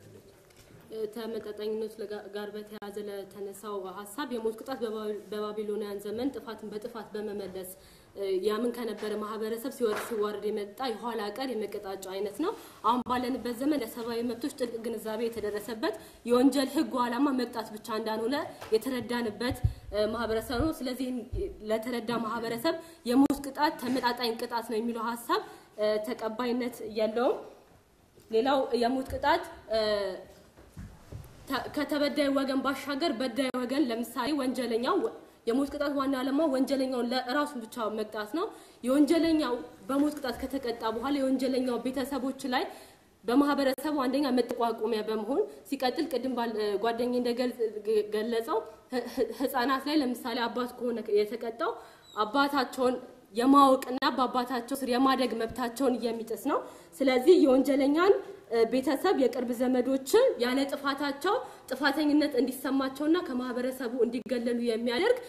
ተመጣጣኝነት ጋር በተያያዘ ለተነሳው ሐሳብ የሞት ቅጣት በባቢሎናውያን ዘመን ጥፋትን በጥፋት በመመለስ ያምን ከነበረ ማህበረሰብ ሲወርድ ሲዋርድ የመጣ የኋላ ቀር የመቀጣጫ አይነት ነው። አሁን ባለንበት ዘመን ለሰብአዊ መብቶች ጥልቅ ግንዛቤ የተደረሰበት የወንጀል ህግ ዓላማ መቅጣት ብቻ እንዳልሆነ የተረዳንበት ማህበረሰብ ነው። ስለዚህ ለተረዳ ማህበረሰብ የሞት ቅጣት ተመጣጣኝ ቅጣት ነው የሚለው ሐሳብ ተቀባይነት ያለው። ሌላው የሞት ቅጣት ከተበዳይ ወገን ባሻገር በዳይ ወገን ለምሳሌ ወንጀለኛው የሞት ቅጣት ዋና ዓላማ ወንጀለኛውን ለራሱ ብቻ መቅጣት ነው። የወንጀለኛው በሞት ቅጣት ከተቀጣ በኋላ የወንጀለኛው ቤተሰቦች ላይ በማህበረሰቡ አንደኛ መጠቋቆሚያ በመሆን ሲቀጥል ቅድም ጓደኛዬ እንደገለጸው ህፃናት ላይ ለምሳሌ አባት ከሆነ የተቀጣው አባታቸውን የማወቅና በአባታቸው ስር የማደግ መብታቸውን የሚጥስ ነው። ስለዚህ የወንጀለኛን ቤተሰብ የቅርብ ዘመዶችን ያለ ጥፋታቸው ጥፋተኝነት እንዲሰማቸውና ከማህበረሰቡ እንዲገለሉ የሚያደርግ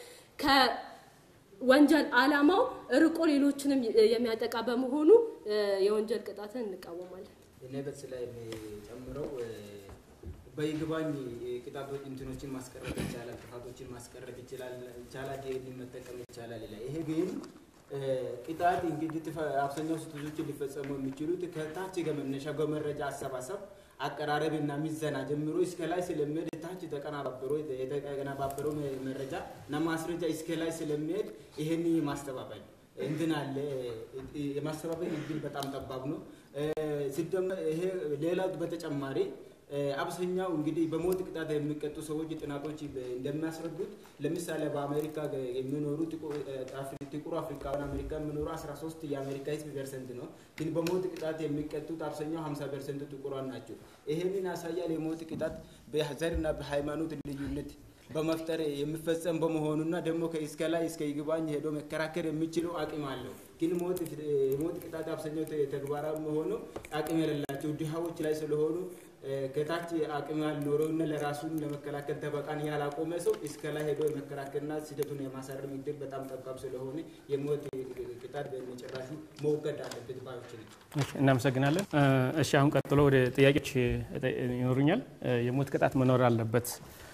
ከወንጀል ዓላማው ርቆ ሌሎችንም የሚያጠቃ በመሆኑ የወንጀል ቅጣትን እንቃወማለን። እኔ በስላይ ጨምረው በይግባኝ ቅጣቶች እንትኖችን ማስቀረት ይቻላል፣ ጥፋቶችን ማስቀረት ይችላል ይቻላል መጠቀም ይቻላል ይላል። ይሄ ግን ቅጣት እንግዲህ አብዛኛው ስህተቶች ሊፈጸሙ የሚችሉት ከታች ገመነሻ ገመረጃ አሰባሰብ አቀራረብና ሚዛና ጀምሮ እስከ ላይ ስለሚሄድ ታች ተቀናባብሮ የተቀናባበሩ መረጃ እና ማስረጃ እስከ ላይ ስለሚሄድ ይሄን ማስተባበል እንትን አለ። የማስተባበል እድል በጣም ጠባብ ነው። ሲደም ይሄ ሌላው በተጨማሪ አብዛኛው እንግዲህ በሞት ቅጣት የሚቀጡ ሰዎች ጥናቶች እንደሚያስረዱት ለምሳሌ በአሜሪካ የሚኖሩ ጥቁር አፍሪካውያን አሜሪካ የሚኖሩ አስራ ሶስት የአሜሪካ ህዝብ ፐርሰንት ነው። ግን በሞት ቅጣት የሚቀጡት አብዛኛው ሀምሳ ፐርሰንት ጥቁራን ናቸው። ይሄንን ያሳያል። የሞት ቅጣት በዘርና በሃይማኖት ልዩነት በመፍጠር የሚፈጸም በመሆኑና ደግሞ ከእስከ ላይ እስከ ይግባኝ ሄዶ መከራከር የሚችለው አቅም አለው። ግን ሞት ሞት ቅጣት አብዛኛው ተግባራዊ መሆኑ አቅም የሌላቸው ድሃዎች ላይ ስለሆኑ ከታች አቅም ያልኖረውና ለራሱን ለመከላከል ተበቃን ያላቆመ ሰው እስከ ላይ ሄዶ የመከራከርና ስደቱን የማሳረም እድል በጣም ጠባብ ስለሆነ የሞት ቅጣት በመጨረሻ መወገድ አለበት ባዮች ነው። እሺ እናመሰግናለን። እሺ አሁን ቀጥሎ ወደ ጥያቄዎች ይኖሩኛል። የሞት ቅጣት መኖር አለበት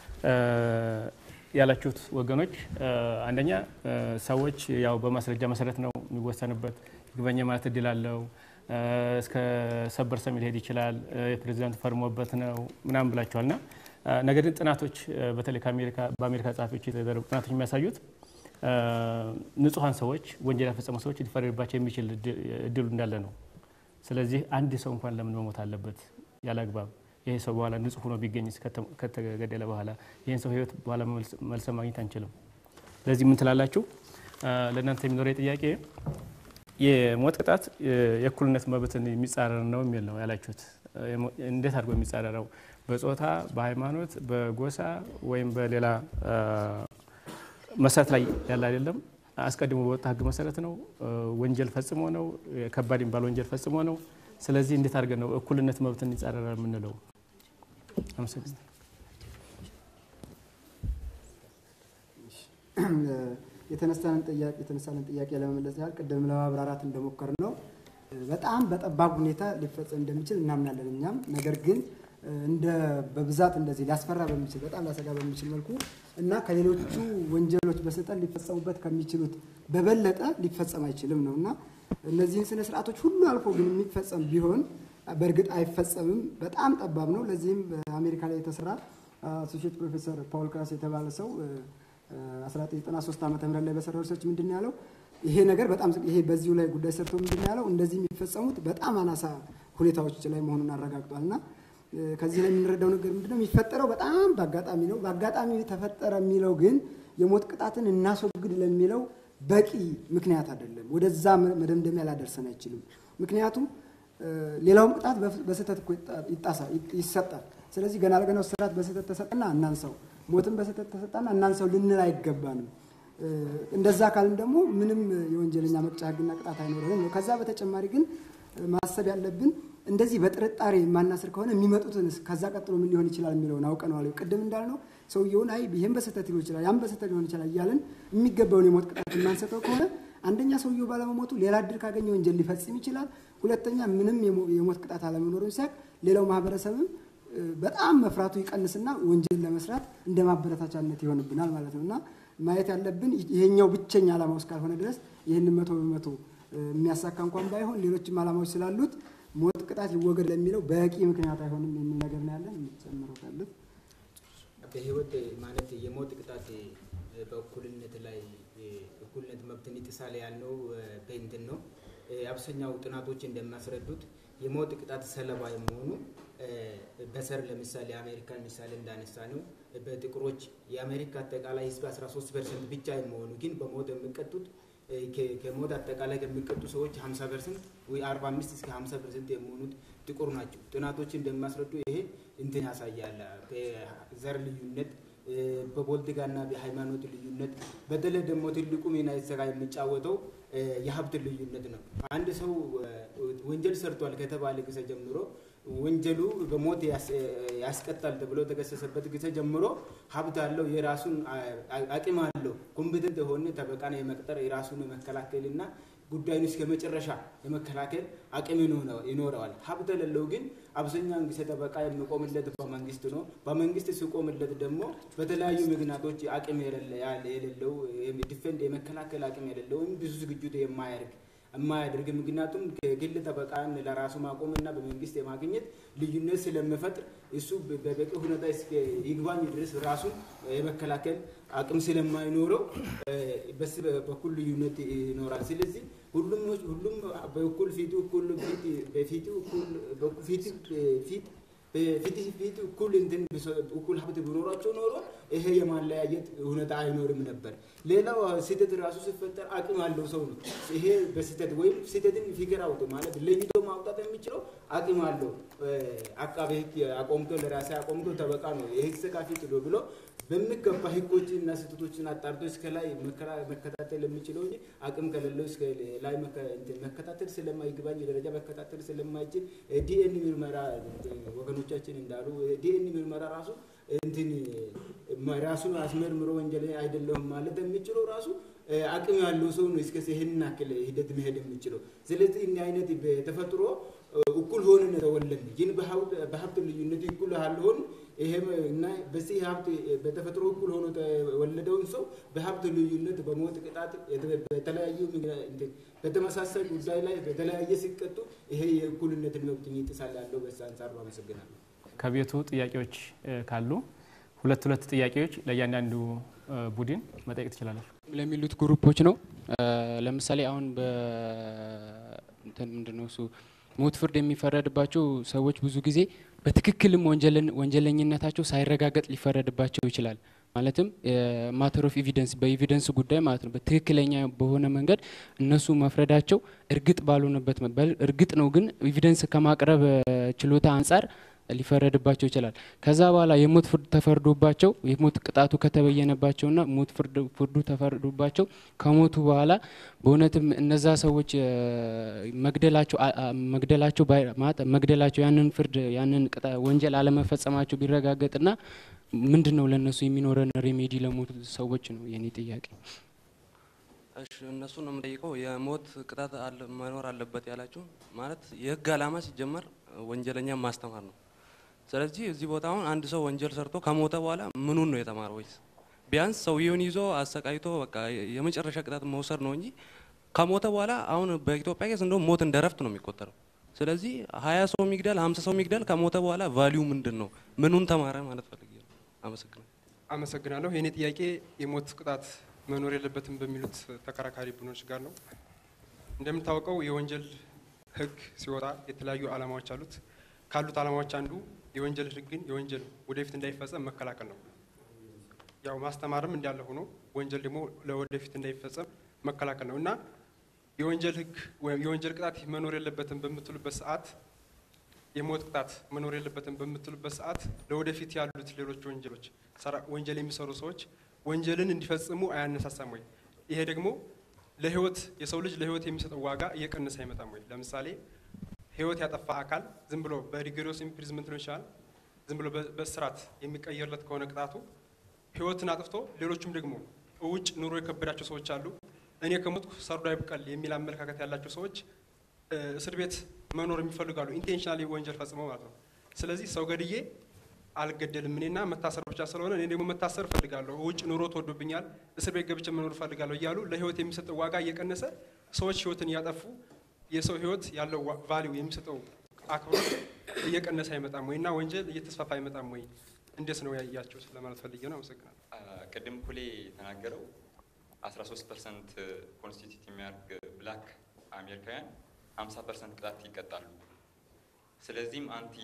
ያላችሁት ወገኖች አንደኛ ሰዎች ያው በማስረጃ መሰረት ነው የሚወሰንበት። ይግባኝ ማለት እድል አለው። እስከ ሰበር ሰሚ ሊሄድ ይችላል። የፕሬዝዳንት ፈርሞበት ነው ምናምን ብላችኋልና ነገር ግን ጥናቶች በተለይ ከአሜሪካ በአሜሪካ ጻፊዎች የተደረጉ ጥናቶች የሚያሳዩት ንጹሃን ሰዎች ወንጀል ያፈጸሙ ሰዎች ሊፈረድባቸው የሚችል እድሉ እንዳለ ነው። ስለዚህ አንድ ሰው እንኳን ለምን መሞት አለበት ያላግባብ? ይሄ ሰው በኋላ ንጹህ ሆኖ ቢገኝ ከተገደለ በኋላ ይሄን ሰው ህይወት በኋላ መልስ ማግኘት አንችልም። ለዚህ ምን ትላላችሁ? ለእናንተ የሚኖረው ጥያቄ የሞት ቅጣት የእኩልነት መብትን የሚጻረር ነው የሚል ነው ያላችሁት። እንዴት አድርጎ የሚጻረረው? በጾታ፣ በሃይማኖት፣ በጎሳ ወይም በሌላ መሰረት ላይ ያለ አይደለም። አስቀድሞ በወጣ ህግ መሰረት ነው። ወንጀል ፈጽሞ ነው። ከባድ የሚባል ወንጀል ፈጽሞ ነው። ስለዚህ እንዴት አድርገን ነው እኩልነት መብትን ይጻረራል የምንለው? አመሰግናለሁ። የተነሳን ጥያቄ የተነሳን ጥያቄ ለመመለስ ያህል ቅድም ለማብራራት እንደሞከር ነው በጣም በጠባብ ሁኔታ ሊፈጸም እንደሚችል እናምናለን እኛም። ነገር ግን እንደ በብዛት እንደዚህ ሊያስፈራ በሚችል በጣም ሊያሰጋ በሚችል መልኩ እና ከሌሎቹ ወንጀሎች በስልጣን ሊፈጸሙበት ከሚችሉት በበለጠ ሊፈጸም አይችልም ነውና እነዚህን ስነ ስርዓቶች ሁሉ አልፎ ግን የሚፈጸም ቢሆን በእርግጥ አይፈጸምም። በጣም ጠባብ ነው። ለዚህም በአሜሪካ ላይ የተሰራ አሶሲኤት ፕሮፌሰር ፓውል ክራስ የተባለ ሰው አስራ ዘጠኝ ዘጠና ሶስት ዓመተ ምህረት ላይ በሰራው ሪሰርች ምንድነው ያለው? ይሄ ነገር በጣም ይሄ በዚሁ ላይ ጉዳይ ሰርቶ ምንድነው ያለው? እንደዚህ የሚፈጸሙት በጣም አናሳ ሁኔታዎች ላይ መሆኑን አረጋግጧልና ከዚህ ላይ የምንረዳው ነገር ምንድነው? የሚፈጠረው በጣም በአጋጣሚ ነው። በአጋጣሚ ተፈጠረ የሚለው ግን የሞት ቅጣትን እናስወግድ ለሚለው በቂ ምክንያት አይደለም። ወደዛ መደምደሚያ ላደርሰን አይችልም። ምክንያቱም ሌላውም ቅጣት በስህተት ይጣሳል ይሰጣል። ስለዚህ ገና ለገና ስርዓት በስህተት ተሰጠና እናንሰው፣ ሞትን በስህተት ተሰጣና እናንሰው ልንል አይገባንም። እንደዛ ካልን ደግሞ ምንም የወንጀለኛ መቅጫ ህግና ቅጣት አይኖርም። ከዛ በተጨማሪ ግን ማሰብ ያለብን እንደዚህ በጥርጣሬ ማናስር ከሆነ የሚመጡትን ከዛ ቀጥሎ ምን ሊሆን ይችላል የሚለውን አውቀናል። ቅድም እንዳልነው ሰውየውን አይ ይሄን በስህተት ሊሆን ይችላል ያን በስህተት ሊሆን ይችላል እያልን የሚገባውን የሞት ቅጣት ማንሰጠው ከሆነ አንደኛ ሰውየው ባለመሞቱ ሌላ እድል ካገኘ ወንጀል ሊፈጽም ይችላል። ሁለተኛ ምንም የሞት ቅጣት አለመኖሩን ሲያቅ ሌላው ማህበረሰብም በጣም መፍራቱ ይቀንስና ወንጀል ለመስራት እንደማበረታቻነት ይሆንብናል ማለት ነውና ማየት ያለብን ይሄኛው ብቸኛ ዓላማው እስካልሆነ ድረስ ይሄን መቶ በመቶ የሚያሳካ እንኳን ባይሆን ሌሎችም ዓላማዎች ስላሉት ሞት ቅጣት ይወገድ ለሚለው በቂ ምክንያት አይሆንም የሚል ነገር ነው ያለን። የሚጨምረው ካለ በህይወት ማለት የሞት ቅጣት በእኩልነት ላይ እኩልነት መብትን ይጥሳል ያልነው በእንትን ነው። አብዛኛው ጥናቶች እንደሚያስረዱት የሞት ቅጣት ሰለባ የመሆኑ በሰር ለምሳሌ አሜሪካ ምሳሌ እንዳነሳ ነው በጥቁሮች የአሜሪካ አጠቃላይ ህዝብ አስራ ሶስት ፐርሰንት ብቻ የመሆኑ ግን በሞት የሚቀጡት ከሞት አጠቃላይ ከሚቀጡ ሰዎች ሀምሳ ፐርሰንት ወይ አርባ አምስት እስከ ሀምሳ ፐርሰንት የሚሆኑት ጥቁር ናቸው። ጥናቶች እንደሚያስረዱ ይሄ እንትን ያሳያል። በዘር ልዩነት በፖለቲካና በሃይማኖት ልዩነት በተለይ ደግሞ ትልቁ ሚና ይሰራ የሚጫወተው የሀብት ልዩነት ነው። አንድ ሰው ወንጀል ሰርቷል ከተባለ ጊዜ ጀምሮ ወንጀሉ በሞት ያስቀጣል ተብሎ ተከሰሰበት ጊዜ ጀምሮ ሀብት አለው የራሱን አቅም አለው ኮምፒተንት የሆነ ተበቃና የመቅጠር የራሱን መከላከልና ጉዳዩን እስከ መጨረሻ የመከላከል አቅም ይኖረዋል። ሀብት ለለው ግን አብዛኛውን ጊዜ ተበቃ የሚቆምለት በመንግስት ነው። በመንግስት ሲቆምለት ደግሞ በተለያዩ ምክንያቶች አቅም የሌለው ዲፌንድ የመከላከል አቅም የሌለው ብዙ ዝግጁት የማያደርግ የማያደርግ ምክንያቱም ከግል ተበቃን ለራሱ ማቆምና በመንግስት የማግኘት ልዩነት ስለሚፈጥር እሱ በበቂ ሁኔታ እስከ ይግባኝ ድረስ ራሱ የመከላከል አቅም ስለማይኖረው በስ በኩል ልዩነት ይኖራል። ስለዚህ ሁሉም ሁሉም በኩል ፊቱ እኩል ፊት በፊቱ እኩል በፊት ፊት በፊት ፊት እኩል እንትን እኩል ሀብት ቢኖራቸው ኖሮ ይሄ የማለያየት ሁኔታ አይኖርም ነበር። ሌላው ስህተት ራሱ ሲፈጠር አቅም ያለው ሰው ነው ይሄ በስህተት ወይም ስህተትን ፊገር አውጥ ማለት ለይቶ ማውጣት የሚችለው አቅም ያለው አቃቤ ህግ አቆምቶ ለራሴ አቆምቶ ተበቃ ነው የህግ ሰካፊ ጥሎ ብሎ በሚገባ ህጎችና ስህተቶችን አጣርቶ እስከ ላይ መከታተል የሚችለው እንጂ አቅም ከሌለው እስከ ላይ መከታተል ስለማይገባኝ ደረጃ መከታተል ስለማይችል ዲኤንኤ ምርመራ ወገኖቻችን እንዳሉ ዲኤንኤ ምርመራ ራሱ እንትን ራሱን አስመርምሮ ወንጀል አይደለም ማለት የሚችለው ራሱ አቅም ያለው ሰው ነው እስከ ይሄን አክል ሂደት መሄድ የሚችለው። ስለዚህ እንዲህ አይነት በተፈጥሮ እኩል ሆነን ተወለድን ግን በሀብት ልዩነት እኩል አልሆን ይሄም እና በዚህ ሀብት በተፈጥሮ እኩል ሆኖ ተወለደውን ሰው በሀብት ልዩነት በሞት ቅጣት በተለያዩ በተመሳሳይ ጉዳይ ላይ በተለያየ ሲቀጡ ይሄ የእኩልነትን መብት ይጥሳል ያለው በዛ አንፃር አመሰግናለሁ። ከቤቱ ጥያቄዎች ካሉ ሁለት ሁለት ጥያቄዎች ለእያንዳንዱ ቡድን መጠየቅ ትችላላችሁ። ለሚሉት ግሩፖች ነው። ለምሳሌ አሁን በ እንትን ምንድነው እሱ ሞት ፍርድ የሚፈረድባቸው ሰዎች ብዙ ጊዜ በትክክልም ወንጀልን ወንጀለኝነታቸው ሳይረጋገጥ ሊፈረድባቸው ይችላል። ማለትም ማተር ኦፍ ኤቪደንስ በኤቪደንስ ጉዳይ ማለት ነው በትክክለኛ በሆነ መንገድ እነሱ መፍረዳቸው እርግጥ ባልሆነበት እርግጥ ነው ግን ኤቪደንስ ከማቅረብ ችሎታ አንፃር ሊፈረድባቸው ይችላል። ከዛ በኋላ የሞት ፍርድ ተፈርዶባቸው የሞት ቅጣቱ ከተበየነባቸውና ሞት ፍርድ ፍርዱ ተፈርዶባቸው ከሞቱ በኋላ በእውነትም እነዛ ሰዎች መግደላቸው መግደላቸው ማለት መግደላቸው ያንን ፍርድ ያንን ወንጀል አለመፈጸማቸው ቢረጋገጥና ምንድነው ለነሱ የሚኖረን ሬሜዲ ለሞት ሰዎች ነው የኔ ጥያቄ። እሺ እነሱ ነው የምጠይቀው የሞት ቅጣት አለ መኖር አለበት ያላችሁ ማለት የህግ ዓላማ ሲጀመር ወንጀለኛ ማስተማር ነው። ስለዚህ እዚህ ቦታ አሁን አንድ ሰው ወንጀል ሰርቶ ከሞተ በኋላ ምኑን ነው የተማረው? ወይስ ቢያንስ ሰውየውን ይዞ አሰቃይቶ በቃ የመጨረሻ ቅጣት መውሰድ ነው እንጂ ከሞተ በኋላ አሁን በኢትዮጵያ ኬስ እንደው ሞት እንደረፍት ነው የሚቆጠረው። ስለዚህ ሀያ ሰው ሚግደል ሀምሳ ሰው ሚግደል ከሞተ በኋላ ቫልዩ ምንድነው? ምኑን ተማረ ማለት ፈልጌ ነው። አመሰግናለሁ። አመሰግናለሁ። የኔ ጥያቄ የሞት ቅጣት መኖር የለበትም በሚሉት ተከራካሪ ቡድኖች ጋር ነው። እንደምታውቀው የወንጀል ህግ ሲወጣ የተለያዩ ዓላማዎች አሉት። ካሉት ዓላማዎች አንዱ የወንጀል ህግን የወንጀል ወደፊት እንዳይፈጸም መከላከል ነው። ያው ማስተማርም እንዳለ ሆኖ ወንጀል ደግሞ ለወደፊት እንዳይፈጸም መከላከል ነው እና የወንጀል ህግ የወንጀል ቅጣት መኖር የለበትም በምትሉበት ሰዓት የሞት ቅጣት መኖር የለበትም በምትሉበት ሰዓት ለወደፊት ያሉት ሌሎች ወንጀሎች ወንጀል የሚሰሩ ሰዎች ወንጀልን እንዲፈጽሙ አያነሳሳም ወይ? ይሄ ደግሞ ለህይወት የሰው ልጅ ለህይወት የሚሰጠው ዋጋ እየቀነሰ አይመጣም ወይ? ለምሳሌ ህይወት ያጠፋ አካል ዝም ብሎ በሪጎሪየስ ኢምፕሪዝመንት ነው ይችላል ዝም ብሎ በስራት የሚቀየርለት ከሆነ ቅጣቱ ህይወትን አጥፍቶ ሌሎችም ደግሞ ውጭ ኑሮ የከበዳቸው ሰዎች አሉ። እኔ ከሞትኩ ሰርዶ አይብቀል የሚል አመለካከት ያላቸው ሰዎች እስር ቤት መኖር የሚፈልጋሉ ኢንቴንሽናሊ ወንጀል ፈጽመው ማለት ነው። ስለዚህ ሰው ገድዬ አልገደልም እኔና መታሰር ብቻ ስለሆነ እኔ ደግሞ መታሰር ፈልጋለሁ ውጭ ኑሮ ተወዶብኛል እስር ቤት ገብቼ መኖር ፈልጋለሁ እያሉ ለህይወት የሚሰጠው ዋጋ እየቀነሰ ሰዎች ህይወትን ያጠፉ የሰው ህይወት ያለው ቫልዩ የሚሰጠው አክብሮት እየቀነሰ አይመጣም ወይና ወንጀል እየተስፋፋ አይመጣም ወይ? እንዴት ነው ያያችሁ ለማለት ፈልጌ ነው። አመሰግናለሁ። ቅድም ኩሌ ተናገረው አስራ ሶስት ፐርሰንት ኮንስቲቲዩት የሚያደርግ ብላክ አሜሪካውያን ሀምሳ ፐርሰንት ቅጣት ይቀጣሉ። ስለዚህም አንቲ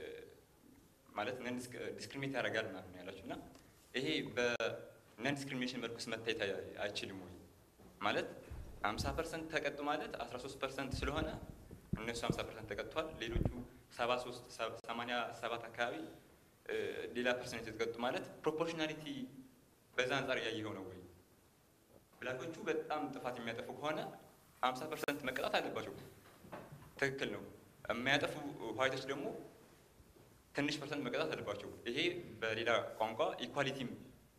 ማለት ነን ዲስክሪሚኔት ያደርጋል ማለት ነው ያላችሁና ይሄ በነን ዲስክሪሚኔሽን መልኩስ መታየት አይችልም ወይ? ማለት ሀምሳ ፐርሰንት ተቀጡ ማለት አስራ ሶስት ፐርሰንት ስለሆነ እነሱ ሀምሳ ፐርሰንት ተቀጥቷል። ሌሎቹ ሰባ ሶስት ሰማንያ ሰባት አካባቢ ሌላ ፐርሰንት የተቀጡ ማለት ፕሮፖርሽናሊቲ በዛ አንፃር ያየው ነው ወይ? ብላኮቹ በጣም ጥፋት የሚያጠፉ ከሆነ ሀምሳ ፐርሰንት መቀጣት አለባቸው። ትክክል ነው። የሚያጠፉ ዋይቶች ደግሞ ትንሽ ፐርሰንት መቀጣት አለባቸው። ይሄ በሌላ ቋንቋ ኢኳሊቲም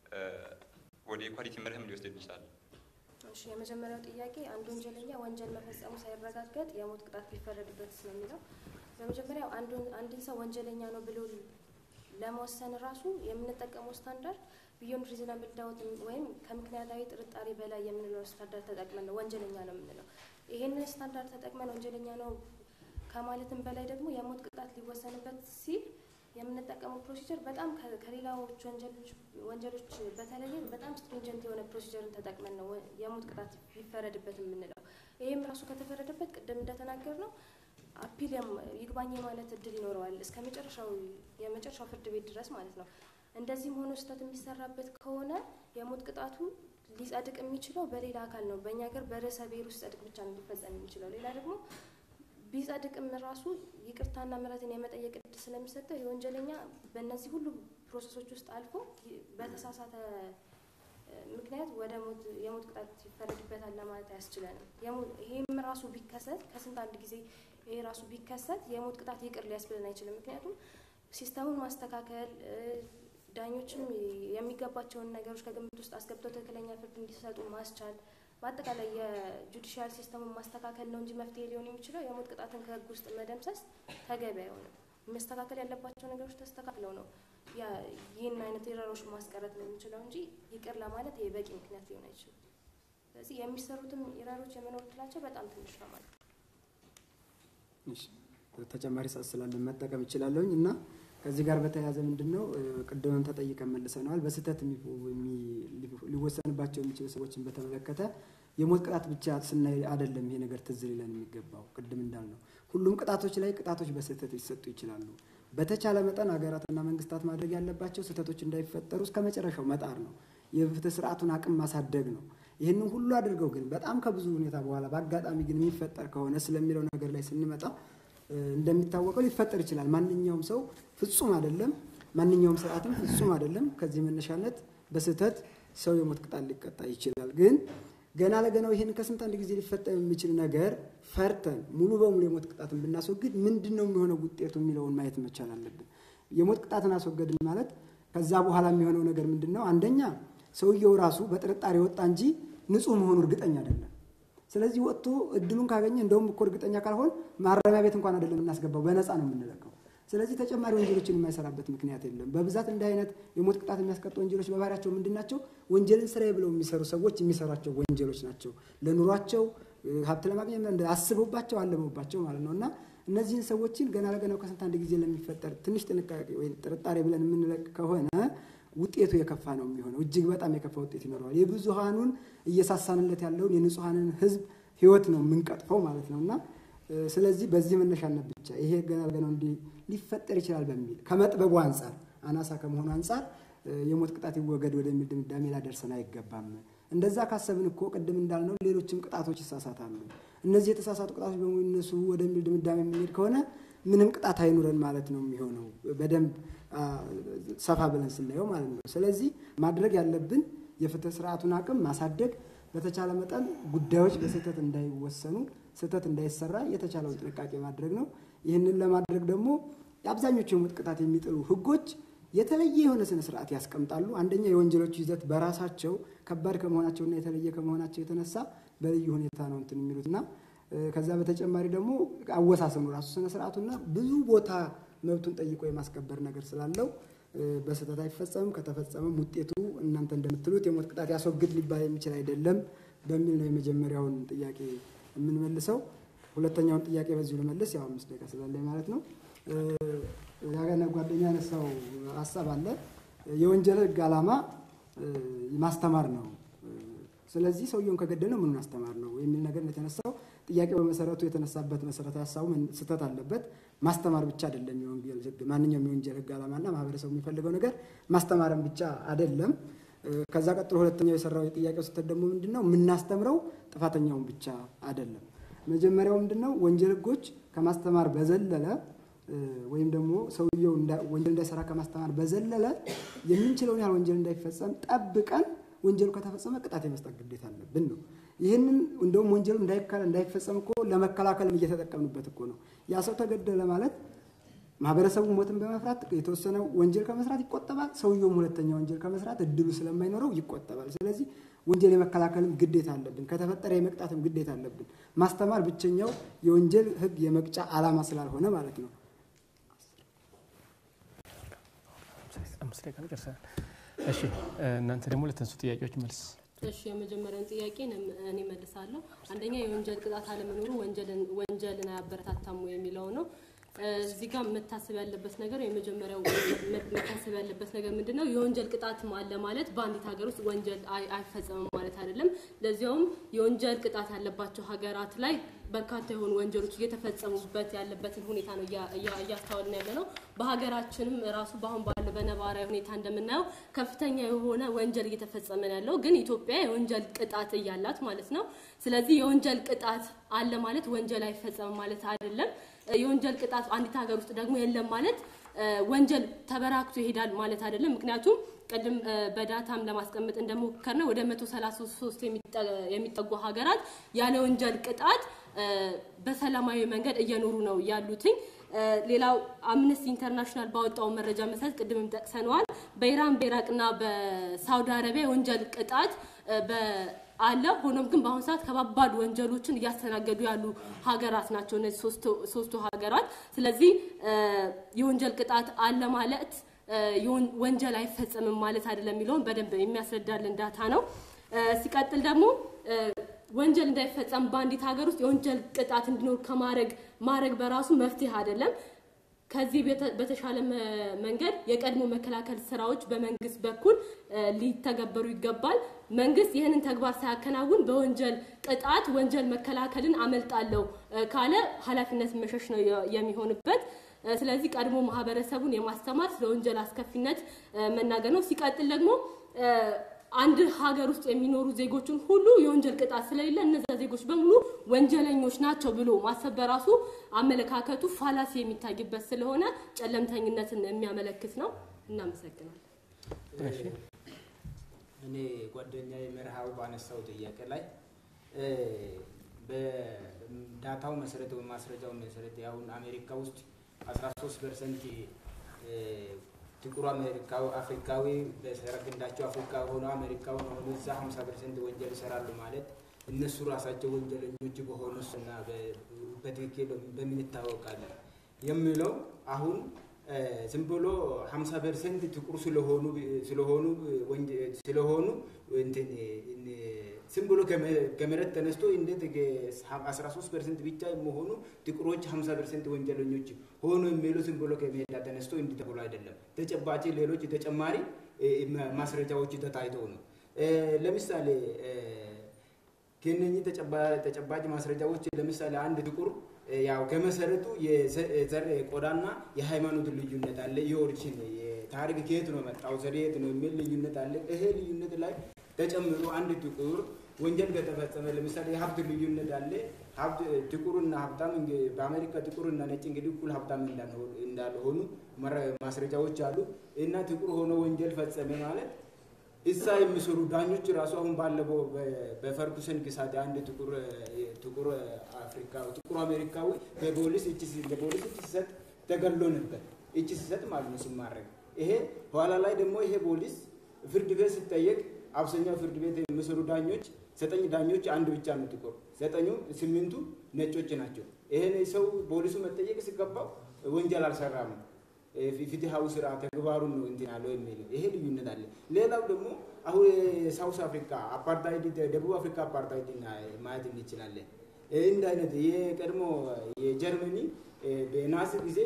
ወደ ኢኳሊቲ መርህም ሊወስድ ይችላል። እሺ የመጀመሪያው ጥያቄ አንድ ወንጀለኛ ወንጀል መፈጸሙ ሳይረጋገጥ የሞት ቅጣት ሊፈረድበት ስለሚለው በመጀመሪያው አንድ አንድን ሰው ወንጀለኛ ነው ብሎ ለመወሰን ራሱ የምንጠቀመው ስታንዳርድ ቢዮንድ ሪዝናብል ዳውት ወይም ከምክንያታዊ ጥርጣሬ በላይ የምንለው ስታንዳርድ ተጠቅመን ነው ወንጀለኛ ነው የምንለው። ይሄንን ስታንዳርድ ተጠቅመን ወንጀለኛ ነው ከማለትም በላይ ደግሞ የሞት ቅጣት ሊወሰንበት ሲል የምንጠቀመው ፕሮሲጀር በጣም ከሌላዎች ወንጀሎች ወንጀሎች በተለየ በጣም ስትሪንጀንት የሆነ ፕሮሲጀርን ተጠቅመን ነው የሞት ቅጣት ሊፈረድበት የምንለው። ይሄም ራሱ ከተፈረደበት ቅድም እንደተናገር ነው አፒል ይግባኝ ማለት እድል ይኖረዋል እስከ መጨረሻው የመጨረሻው ፍርድ ቤት ድረስ ማለት ነው። እንደዚህም ሆኖ ስህተት የሚሰራበት ከሆነ የሞት ቅጣቱ ሊጸድቅ የሚችለው በሌላ አካል ነው። በእኛ ሀገር በርዕሰ ብሔር ውስጥ ጸድቅ ብቻ ነው ሊፈጸም የሚችለው። ሌላ ደግሞ ቢጸድቅም ራሱ ይቅርታና ምሕረትን የመጠየቅ እድል ስለሚሰጠው የወንጀለኛ በእነዚህ ሁሉ ፕሮሰሶች ውስጥ አልፎ በተሳሳተ ምክንያት ወደ ሞት የሞት ቅጣት ይፈረድበታል ለማለት አያስችለንም። ይሄም ራሱ ቢከሰት ከስንት አንድ ጊዜ ይሄ ራሱ ቢከሰት የሞት ቅጣት ይቅር ሊያስብለን አይችልም። ምክንያቱም ሲስተሙን ማስተካከል ዳኞችም የሚገባቸውን ነገሮች ከግምት ውስጥ አስገብተው ትክክለኛ ፍርድ እንዲሰጡ ማስቻል በአጠቃላይ የጁዲሻል ሲስተሙን ማስተካከል ነው እንጂ መፍትሄ ሊሆን የሚችለው የሞት ቅጣትን ከህግ ውስጥ መደምሰስ ተገቢ አይሆንም። መስተካከል ያለባቸው ነገሮች ተስተካክለው ነው ያ ይህን አይነት ኤረሮች ማስቀረት ነው የሚችለው እንጂ ይቅር ለማለት ይሄ በቂ ምክንያት ሊሆን አይችልም። ስለዚህ የሚሰሩትም ኤረሮች የመኖር እድላቸው በጣም ትንሽ ነው ማለት ነው። እሺ ተጨማሪ ሰዓት ስላለን መጠቀም እችላለሁኝ እና ከዚህ ጋር በተያያዘ ምንድነው ቅድምም ተጠይቀን መልሰናል። በስህተት ሊወሰንባቸው የሚችሉ ሰዎችን በተመለከተ የሞት ቅጣት ብቻ ስናይ አይደለም ይሄ ነገር ትዝ ሊለን የሚገባው። ቅድም እንዳልነው ሁሉም ቅጣቶች ላይ ቅጣቶች በስህተት ሊሰጡ ይችላሉ። በተቻለ መጠን ሀገራትና መንግስታት ማድረግ ያለባቸው ስህተቶች እንዳይፈጠሩ እስከ መጨረሻው መጣር ነው። የፍትህ ስርዓቱን አቅም ማሳደግ ነው። ይሄንን ሁሉ አድርገው ግን በጣም ከብዙ ሁኔታ በኋላ በአጋጣሚ ግን የሚፈጠር ከሆነ ስለሚለው ነገር ላይ ስንመጣ እንደሚታወቀው ሊፈጠር ይችላል ማንኛውም ሰው ፍጹም አይደለም ማንኛውም ስርዓትም ፍጹም አይደለም ከዚህ መነሻነት በስህተት ሰው የሞት ቅጣት ሊቀጣ ይችላል ግን ገና ለገናው ይሄን ከስንት አንድ ጊዜ ሊፈጠር የሚችል ነገር ፈርተን ሙሉ በሙሉ የሞት ቅጣትን ብናስወግድ ምንድነው የሚሆነው ውጤቱ የሚለውን ማየት መቻል አለብን የሞት ቅጣትን አስወገድን ማለት ከዛ በኋላ የሚሆነው ነገር ምንድነው አንደኛ ሰውየው ራሱ በጥርጣሬ ወጣ እንጂ ንጹህ መሆኑ እርግጠኛ አይደለም ስለዚህ ወጥቶ እድሉን ካገኘ እንደውም እኮ እርግጠኛ ካልሆን ማረሚያ ቤት እንኳን አይደለም እናስገባው በነፃ ነው የምንለቀው ስለዚህ ተጨማሪ ወንጀሎችን የማይሰራበት ምክንያት የለም በብዛት እንደ አይነት የሞት ቅጣት የሚያስቀጡ ወንጀሎች በባህሪያቸው ምንድናቸው ወንጀልን ስራዬ ብለው የሚሰሩ ሰዎች የሚሰራቸው ወንጀሎች ናቸው ለኑሯቸው ሀብት ለማግኘት እንደ አስበውባቸው አለመውባቸው ማለት ነውና እነዚህን ሰዎችን ገና ለገናው ከስንት አንድ ጊዜ ለሚፈጠር ትንሽ ጥንቃቄ ወይ ጥርጣሬ ብለን የምንለቅ ከሆነ ውጤቱ የከፋ ነው የሚሆነው እጅግ በጣም የከፋ ውጤት ይኖረዋል የብዙሃኑን እየሳሳንለት ያለውን የንጹሃንን ህዝብ ህይወት ነው የምንቀጥፈው ማለት ነውና ስለዚህ በዚህ መነሻነት ብቻ ይሄ ገና ለገናው እንዲ ሊፈጠር ይችላል በሚል ከመጥበቡ አንፃር አናሳ ከመሆኑ አንፃር የሞት ቅጣት ይወገድ ወደሚል ድምዳሜ ላደርሰን አይገባም እንደዛ ካሰብን እኮ ቀደም እንዳልነው ሌሎችም ቅጣቶች ይሳሳታሉ እነዚህ የተሳሳቱ ቅጣቶች በሙሉ እነሱ ወደሚል ድምዳሜ የሚሄድ ከሆነ ምንም ቅጣት አይኑረን ማለት ነው የሚሆነው በደንብ ሰፋ ብለን ስናየው ማለት ነው ስለዚህ ማድረግ ያለብን የፍትህ ስርዓቱን አቅም ማሳደግ በተቻለ መጠን ጉዳዮች በስህተት እንዳይወሰኑ ስህተት እንዳይሰራ የተቻለውን ጥንቃቄ ማድረግ ነው ይህንን ለማድረግ ደግሞ አብዛኞቹ የሞት ቅጣት የሚጥሉ ህጎች የተለየ የሆነ ስነ ስርዓት ያስቀምጣሉ አንደኛ የወንጀሎቹ ይዘት በራሳቸው ከባድ ከመሆናቸውና የተለየ ከመሆናቸው የተነሳ በልዩ ሁኔታ ነው እንትን የሚሉትና ከዛ በተጨማሪ ደግሞ አወሳሰኑ ራሱ ስነ ስርዓቱና ብዙ ቦታ መብቱን ጠይቆ የማስከበር ነገር ስላለው በስህተት አይፈጸምም ከተፈጸመም ውጤቱ እናንተ እንደምትሉት የሞት ቅጣት ያስወግድ ሊባል የሚችል አይደለም በሚል ነው የመጀመሪያውን ጥያቄ የምንመልሰው ሁለተኛውን ጥያቄ በዚሁ ለመለስ ያው አምስት ደቂቃ ስላለኝ ማለት ነው ያጋና ጓደኛ ያነሳው ሐሳብ አለ የወንጀል ህግ ዓላማ ማስተማር ነው ስለዚህ ሰውየውን ከገደለ ምን ማስተማር ነው የሚል ነገር እንደተነሳው ጥያቄው በመሰረቱ የተነሳበት መሰረታዊ ሐሳቡ ስህተት አለበት ማስተማር ብቻ አይደለም የወንጀል ህግ ማንኛውም የወንጀል ህግ ዓላማና ማህበረሰቡ የሚፈልገው ነገር ማስተማርን ብቻ አይደለም ከዛ ቀጥሎ ሁለተኛው የሰራው የጥያቄው ስህተት ደግሞ ምንድነው ምናስተምረው ጥፋተኛውን ብቻ አይደለም መጀመሪያው ምንድነው ወንጀል ህጎች ከማስተማር በዘለለ ወይም ደግሞ ሰውየው ወንጀል እንዳይሰራ ከማስተማር በዘለለ የምንችለውን ያህል ወንጀል እንዳይፈጸም ጠብቀን ወንጀሉ ከተፈጸመ ቅጣት የመስጠት ግዴታ አለብን ነው ይሄንን እንደውም ወንጀሉ እንዳይካለ እንዳይፈጸም እኮ ለመከላከልም እየተጠቀምንበት እኮ ነው ያ ሰው ተገደለ ማለት ማህበረሰቡ ሞትን በመፍራት የተወሰነ ወንጀል ከመስራት ይቆጠባል ሰውየው ሁለተኛ ወንጀል ከመስራት እድሉ ስለማይኖረው ይቆጠባል ስለዚህ ወንጀል የመከላከልም ግዴታ አለብን ከተፈጠረ የመቅጣትም ግዴታ አለብን ማስተማር ብቸኛው የወንጀል ህግ የመቅጫ ዓላማ ስላልሆነ ማለት ነው እሺ እናንተ ደግሞ ለተነሱ ጥያቄዎች መልስ እሺ የመጀመሪያውን ጥያቄ እኔ መልሳለሁ አንደኛ የወንጀል ቅጣት አለመኖሩ ወንጀልን ወንጀልን አያበረታታም የሚለው ነው እዚህ ጋር መታሰብ ያለበት ነገር የመጀመሪያው መታሰብ ያለበት ነገር ምንድነው የወንጀል ቅጣት አለ ማለት በአንዲት ሀገር ውስጥ ወንጀል አይፈጸምም ማለት አይደለም ለዚያውም የወንጀል ቅጣት ያለባቸው ሀገራት ላይ በርካታ የሆኑ ወንጀሎች እየተፈጸሙበት ያለበትን ሁኔታ ነው ያያስተዋልን ያለነው በሀገራችንም ራሱ ባሁን ባለው በነባራዊ ሁኔታ እንደምናየው ከፍተኛ የሆነ ወንጀል እየተፈጸመ ያለው ግን ኢትዮጵያ የወንጀል ቅጣት እያላት ማለት ነው ስለዚህ የወንጀል ቅጣት አለ ማለት ወንጀል አይፈጸምም ማለት አይደለም የወንጀል ቅጣት አንዲት ሀገር ውስጥ ደግሞ የለም ማለት ወንጀል ተበራክቶ ይሄዳል ማለት አይደለም ምክንያቱም ቀደም በዳታም ለማስቀመጥ እንደሞከርነው ወደ መቶ ሰላሳ ሶስት የሚጠጉ ሀገራት ያለ ወንጀል ቅጣት በሰላማዊ መንገድ እየኖሩ ነው ያሉትኝ ሌላው አምነስቲ ኢንተርናሽናል ባወጣው መረጃ መሰረት ቀደም ጠቅሰናል በኢራን በኢራቅና በሳውዲ አረቢያ ወንጀል ቅጣት በአለ ሆኖም ግን በአሁን ሰዓት ከባባድ ወንጀሎችን እያስተናገዱ ያሉ ሀገራት ናቸው እነዚህ ሶስቱ ሶስቱ ሀገራት ስለዚህ የወንጀል ቅጣት አለ ማለት ወንጀል አይፈጸምም ማለት አይደለም የሚለውን በደንብ የሚያስረዳልን ዳታ ነው ሲቀጥል ደግሞ ወንጀል እንዳይፈጸም በአንዲት ሀገር ውስጥ የወንጀል ቅጣት እንዲኖር ከማድረግ ማድረግ በራሱ መፍትሄ አይደለም ከዚህ በተሻለ መንገድ የቀድሞ መከላከል ስራዎች በመንግስት በኩል ሊተገበሩ ይገባል መንግስት ይሄንን ተግባር ሳያከናውን በወንጀል ቅጣት ወንጀል መከላከልን አመልጣለው ካለ ኃላፊነት መሸሽ ነው የሚሆንበት ስለዚህ ቀድሞ ማህበረሰቡን የማስተማር ስለ ወንጀል አስከፊነት መናገር ነው ሲቀጥል ደግሞ አንድ ሀገር ውስጥ የሚኖሩ ዜጎችን ሁሉ የወንጀል ቅጣት ስለሌለ እነዛ ዜጎች በሙሉ ወንጀለኞች ናቸው ብሎ ማሰብ በራሱ አመለካከቱ ፋላሲ የሚታይበት ስለሆነ ጨለምተኝነትን የሚያመለክት ነው። እናመሰግናለን። እሺ እኔ ጓደኛዬ መርሃው ባነሳው ጥያቄ ላይ በዳታው መሰረት በማስረጃው መሰረት ያውን አሜሪካ ውስጥ አስራ ሶስት ፐርሰንት ጥቁር አሜሪካው አፍሪካዊ በሰረግንዳቸው አፍሪካ ሆኖ አሜሪካው ሆኖ እዛ ሀምሳ ፐርሰንት ወንጀል ይሰራሉ ማለት እነሱ ራሳቸው ወንጀለኞች በሆኑና በትክክል በምን ይታወቃል የሚለው አሁን ዝም ብሎ ሀምሳ ፐርሰንት ጥቁር ስለሆኑ ስለሆኑ ወንጀል ስለሆኑ እንትን ዝም ብሎ ከመሬት ተነስቶ እንዴት አስራ ሶስት ፐርሰንት ብቻ መሆኑ ጥቁሮች ሀምሳ ፐርሰንት ወንጀለኞች ሆኖ የሚሉት ዝም ብሎ ከመሄድ ተነስቶ እንዲተብሎ አይደለም። ተጨባጭ ሌሎች ተጨማሪ ማስረጃዎች ተታይተው ነው። ለምሳሌ ከነኚህ ተጨባጭ ማስረጃዎች ለምሳሌ አንድ ጥቁር ያው ከመሰረቱ የዘር ቆዳና የሃይማኖት ልዩነት አለ። የኦሪጂን የታሪክ ከየት ነው መጣው ዘሬት ነው የሚል ልዩነት አለ። ይሄ ልዩነት ላይ ተጨምሮ አንድ ጥቁር ወንጀል ከተፈጸመ ለምሳሌ የሀብት ልዩነት አለ። ሀብት ጥቁርና ሀብታም በአሜሪካ ጥቁርና ነጭ እንግዲህ እኩል ሀብታም እንዳልሆኑ ማስረጃዎች አሉ። እና ጥቁር ሆኖ ወንጀል ፈጸመ ማለት እዛ የሚሰሩ ዳኞች ራሱ አሁን ባለፈው በፈርጉሰን ግሳት አንድ ጥቁር ጥቁር አፍሪካ ጥቁር አሜሪካዊ በፖሊስ እቺ በፖሊስ እቺ ሲሰጥ ተገሎ ነበር። እቺ ሲሰጥ ማለት ነው ሲማረክ። ይሄ ኋላ ላይ ደግሞ ይሄ ፖሊስ ፍርድ ቤት ሲጠየቅ አብዛኛው ፍርድ ቤት የሚሰሩ ዳኞች ዘጠኝ ዳኞች አንድ ብቻ ነው ጥቁር፣ ዘጠኙ ስምንቱ ነጮች ናቸው። ይሄን ሰው ፖሊሱ መጠየቅ ሲገባው ወንጀል አልሰራም ፍትሃዊ ስራ ተግባሩን ነው እንትን አለው የሚል ይሄ ልዩነት አለ። ሌላው ደግሞ አሁን ሳውዝ አፍሪካ አፓርታይድ ደቡብ አፍሪካ አፓርታይድ ማየት እንችላለን። እንደ አይነት የቀድሞ የጀርመኒ በናዚ ጊዜ